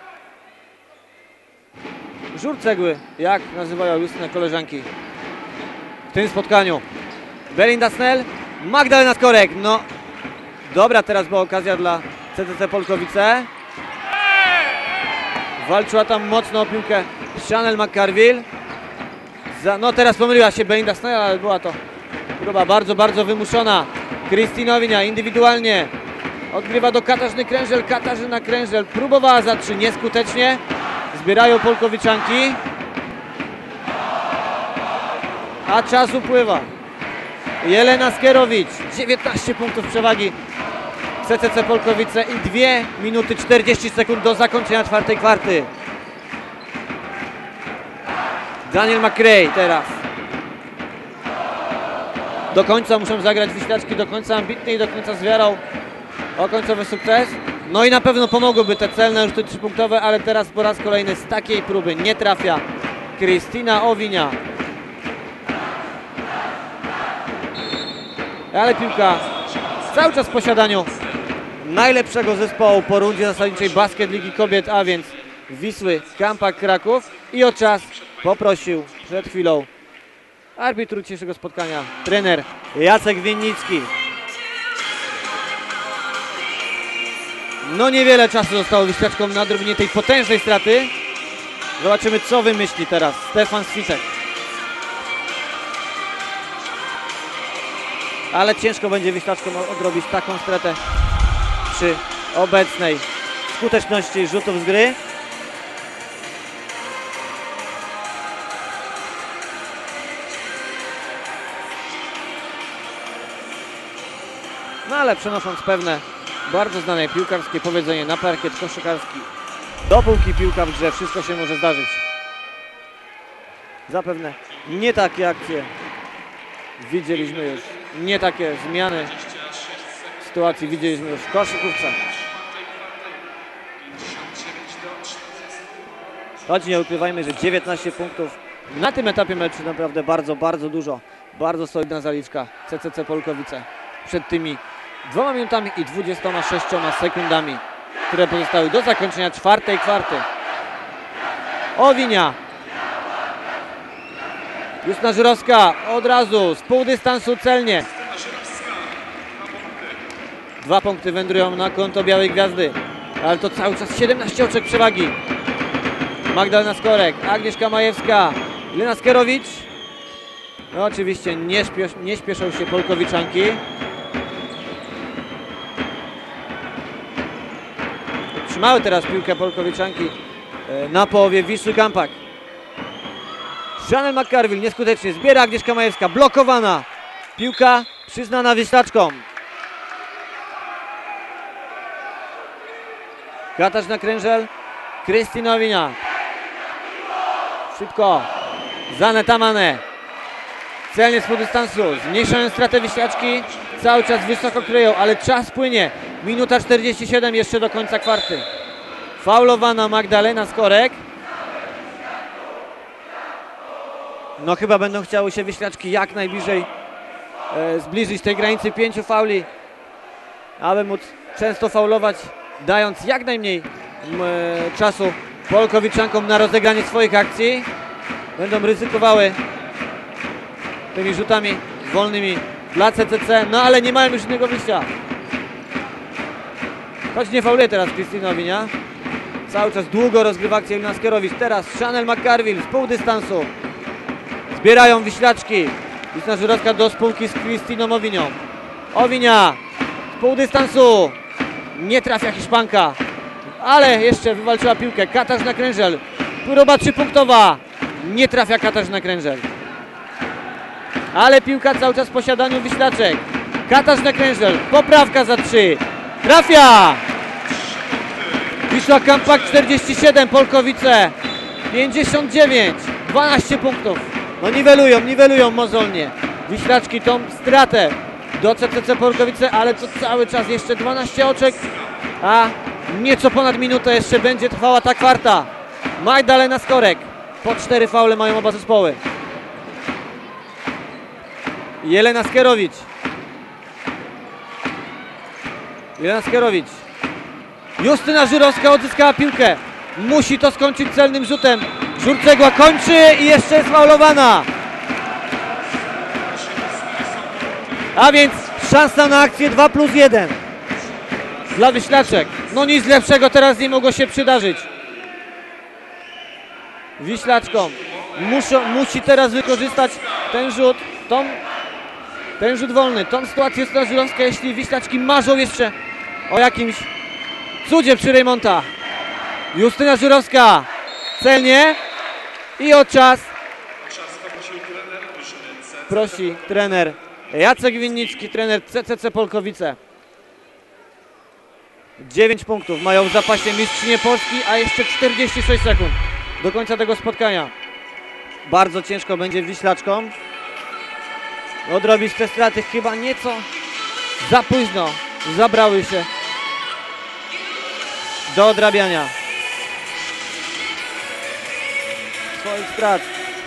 Żur cegły, jak nazywają Justynę koleżanki w tym spotkaniu. Belinda Snell, Magdalena Skorek. No, dobra teraz była okazja dla C C C Polkowice. Walczyła tam mocno o piłkę Chanel McCarville. Za, no teraz pomyliła się Belinda Snell, ale była to próba bardzo, bardzo wymuszona. Krystinowinia indywidualnie odgrywa do Katarzyny Krężel. Katarzyna Krężel próbowała za trzy, nieskutecznie. Zbierają Polkowiczanki. A czas upływa. Jelena Skierowicz, dziewiętnaście punktów przewagi C C C Polkowice i dwie minuty czterdzieści sekund do zakończenia czwartej kwarty. Daniel McCray teraz. Do końca muszą zagrać Wiślaczki, do końca ambitnie i do końca z wiarą o końcowy sukces. No i na pewno pomogłyby te celne rzuty trzypunktowe, ale teraz po raz kolejny z takiej próby nie trafia Krystyna Owinia. Ale piłka cały czas w posiadaniu najlepszego zespołu po rundzie zasadniczej Basket Ligi Kobiet, a więc Wisły Kampak Kraków. I o czas poprosił przed chwilą arbitru dzisiejszego spotkania, trener Jacek Winnicki. No niewiele czasu zostało Wiślaczkom na nadrobienie tej potężnej straty. Zobaczymy, co wymyśli teraz Stefan Swisek. Ale ciężko będzie Wiślaczkom odrobić taką stratę przy obecnej skuteczności rzutów z gry. No ale przenosząc pewne bardzo znane piłkarskie powiedzenie na parkiet koszykarski, dopóki piłka w grze, wszystko się może zdarzyć. Zapewne nie takie akcje widzieliśmy już, nie takie zmiany sytuacji widzieliśmy już w koszykówce. Choć nie ukrywajmy, że dziewiętnaście punktów na tym etapie meczu naprawdę bardzo, bardzo dużo. Bardzo solidna zaliczka C C C Polkowice przed tymi dwoma minutami i dwudziestoma sześcioma sekundami, które pozostały do zakończenia czwartej kwarty. Owinia. Justyna Żurowska od razu z pół dystansu celnie. Dwa punkty wędrują na konto Białej Gwiazdy, ale to cały czas siedemnaście oczek przewagi. Magdalena Skorek, Agnieszka Majewska, Jelena Skierowicz. No oczywiście nie, śpiesz, nie śpieszą się Polkowiczanki. Trzymały teraz piłkę Polkowiczanki na połowie Wisły Kampak. Chanel McCarville nieskutecznie zbiera Agnieszka Majewska, blokowana. Piłka przyznana Wiślaczkom. Katarzyna Krężel, Krystyna Owinia. Szybko. Zaneta Mane. Celnie z pół dystansu. Zmniejszają stratę Wiślaczki. Cały czas wysoko kryją, ale czas płynie. Minuta czterdzieści siedem jeszcze do końca kwarty. Faulowana Magdalena Skorek. No chyba będą chciały się Wiślaczki jak najbliżej e, zbliżyć tej granicy pięciu fauli, aby móc często faulować, dając jak najmniej m, e, czasu Polkowiczankom na rozegranie swoich akcji. Będą ryzykowały tymi rzutami wolnymi dla C C C, no ale nie mają już innego wyjścia. Choć nie fauluje teraz Krystyna Owinia. Cały czas długo rozgrywa akcję Jelena Skierowicz. Teraz Chanel McCarville z pół dystansu. Zbierają Wiślaczki. Justyna Żurowska do spółki z Krystyną Owinią. Owinia z pół dystansu. Nie trafia Hiszpanka, ale jeszcze wywalczyła piłkę Katarzyna Krężel. Próba trzypunktowa. Nie trafia Katarzyna Krężel. Ale piłka cały czas w posiadaniu Wiślaczek. Katarzyna Krężel. Poprawka za trzy. Trafia! Wisła Kampak czterdzieści siedem, Polkowice pięćdziesiąt dziewięć. dwanaście punktów. No niwelują, niwelują mozolnie Wiślaczki tą stratę do C C C Polkowice, ale to cały czas jeszcze dwanaście oczek, a nieco ponad minutę jeszcze będzie trwała ta kwarta. Magdalena Skorek. Po cztery faule mają oba zespoły. Jelena Skierowicz. Jelena Skierowicz. Justyna Żurowska odzyskała piłkę. Musi to skończyć celnym rzutem. Żurcegła kończy i jeszcze jest faulowana. A więc szansa na akcję dwa plus jeden dla Wiślaczek. No nic lepszego teraz nie mogło się przydarzyć Wiślaczkom. Muszą, musi teraz wykorzystać ten rzut, tą, ten rzut wolny, tą sytuację Justyna Żurowska, jeśli Wiślaczki marzą jeszcze o jakimś cudzie przy remonta. Justyna Żurowska celnie i o czas prosi trener Jacek Winnicki, trener C C C Polkowice. dziewięć punktów mają w zapasie mistrzynie Polski, a jeszcze czterdzieści sześć sekund do końca tego spotkania. Bardzo ciężko będzie Wiślaczkom odrobić te straty. Chyba nieco za późno zabrały się do odrabiania swoich strat.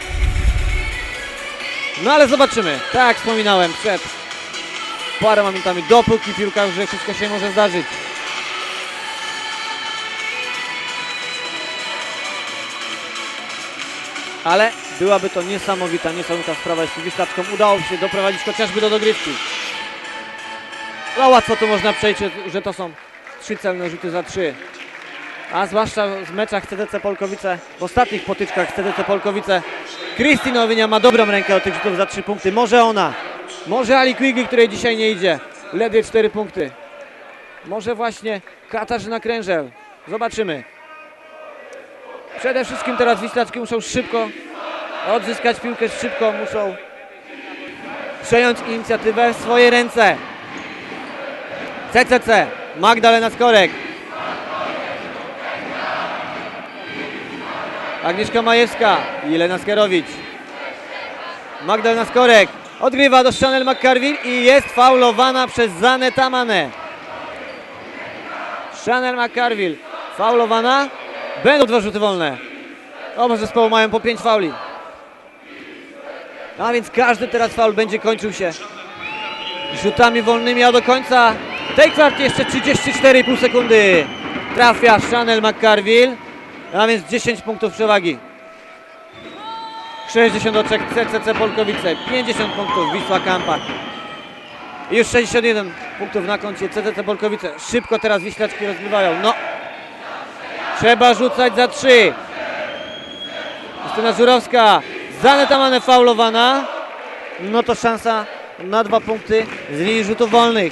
No ale zobaczymy, tak jak wspominałem przed paroma minutami, dopóki piłka, że wszystko się może zdarzyć. Ale byłaby to niesamowita, niesamowita sprawa, jeśli Wiślaczkom udało się doprowadzić chociażby do dogrywki. No łatwo to można przejść, że to są trzy celne rzuty za trzy. A zwłaszcza w meczach C C C Polkowice, w ostatnich potyczkach C C C Polkowice, Krystyna Owinia ma dobrą rękę od tych rzutów za trzy punkty. Może ona, może Ali Quigley, której dzisiaj nie idzie, ledwie cztery punkty. Może właśnie Katarzyna Krężel. Zobaczymy. Przede wszystkim teraz Wiślaczki muszą szybko odzyskać piłkę, szybko muszą przejąć inicjatywę w swoje ręce. C C C, Magdalena Skorek. Agnieszka Majewska i Jelena Skierowicz. Magdalena Skorek odgrywa do Chanel McCarville i jest faulowana przez Zanę Tamanę. Chanel McCarville faulowana. Będą dwa rzuty wolne. Oba zespoły mają po pięć fauli. A więc każdy teraz faul będzie kończył się rzutami wolnymi, a do końca tej kwarty jeszcze trzydzieści cztery i pół sekundy. Trafia Chanel McCarville. A więc dziesięć punktów przewagi. sześćdziesiąt oczek C C C Polkowice, pięćdziesiąt punktów Wisła Kampak. I już sześćdziesiąt jeden punktów na koncie C C C Polkowice. Szybko teraz Wiślaczki rozgrywają. No, trzeba rzucać za trzy. Justyna Żurowska, Zanę Tamanę faulowana. No to szansa na dwa punkty z linii rzutów wolnych.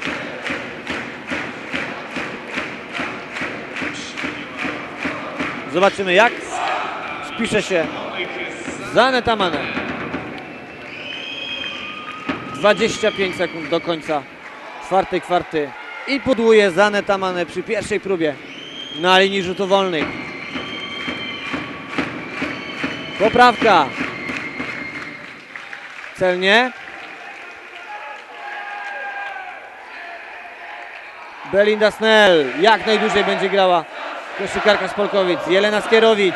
Zobaczymy, jak wpisze się Zanę Tamanę. dwadzieścia pięć sekund do końca czwartej kwarty i pudłuje Zanę Tamanę przy pierwszej próbie na linii rzutów wolnych. Poprawka. Celnie. Belinda Snell jak najdłużej będzie grała koszykarka z Polkowic. Jelena Skierowicz.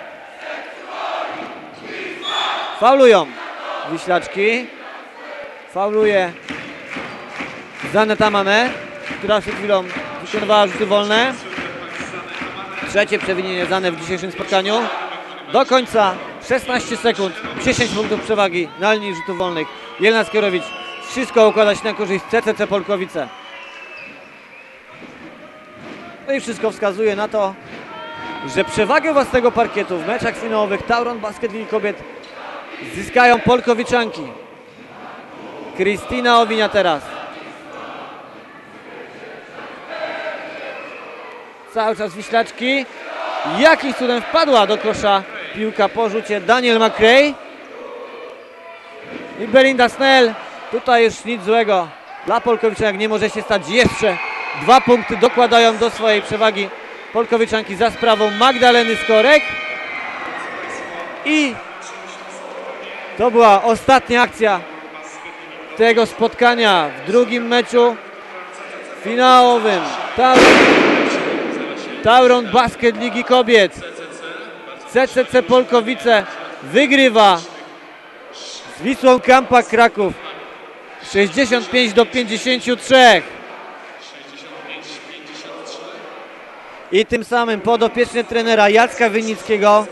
Faulują Wiślaczki. Fauluje Zaneta Mame, która przed chwilą wykonywała rzuty wolne. Trzecie przewinienie Zane w dzisiejszym spotkaniu. Do końca szesnaście sekund, dziesięć punktów przewagi na linii rzutów wolnych. Jelena Skierowicz. Wszystko układa się na korzyść C C C Polkowice. No i wszystko wskazuje na to, że przewagę własnego parkietu w meczach finałowych Tauron Basket Ligi Kobiet zyskają Polkowiczanki. Krystyna Owinia teraz. Cały czas Wiślaczki. Jakim cudem wpadła do kosza piłka po rzucie Daniel McRae. I Belinda Snell. Tutaj już nic złego dla Polkowiczanek nie może się stać. Jeszcze dwa punkty dokładają do swojej przewagi Polkowiczanki za sprawą Magdaleny Skorek. I to była ostatnia akcja tego spotkania w drugim meczu finałowym Tauron, Tauron Basket Ligi Kobiet. C C C Polkowice wygrywa z Wisłą Kampa Kraków sześćdziesiąt pięć do pięćdziesięciu trzech. I tym samym podopieczne trenera Jacka Winnickiego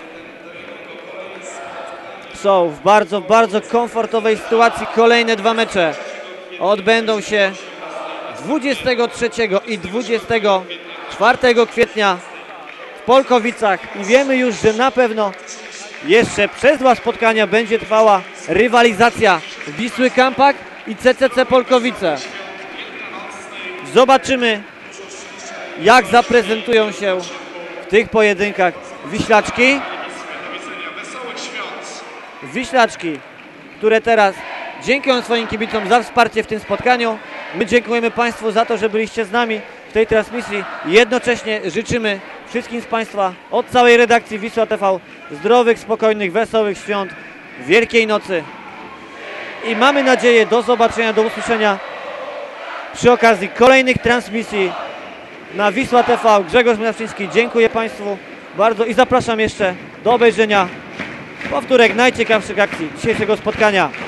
są w bardzo, bardzo komfortowej sytuacji. Kolejne dwa mecze odbędą się dwudziestego trzeciego i dwudziestego czwartego kwietnia w Polkowicach i wiemy już, że na pewno jeszcze przez dwa spotkania będzie trwała rywalizacja Wisły Kampak i C C C Polkowice. Zobaczymy, jak zaprezentują się w tych pojedynkach Wiślaczki. Wiślaczki, które teraz dziękuję swoim kibicom za wsparcie w tym spotkaniu. My dziękujemy Państwu za to, że byliście z nami w tej transmisji. Jednocześnie życzymy wszystkim z Państwa od całej redakcji Wisła T V zdrowych, spokojnych, wesołych świąt, Wielkiej Nocy. I mamy nadzieję do zobaczenia, do usłyszenia przy okazji kolejnych transmisji na Wisła T V. Grzegorz Mrawczyński, dziękuję Państwu bardzo i zapraszam jeszcze do obejrzenia powtórek najciekawszych akcji dzisiejszego spotkania.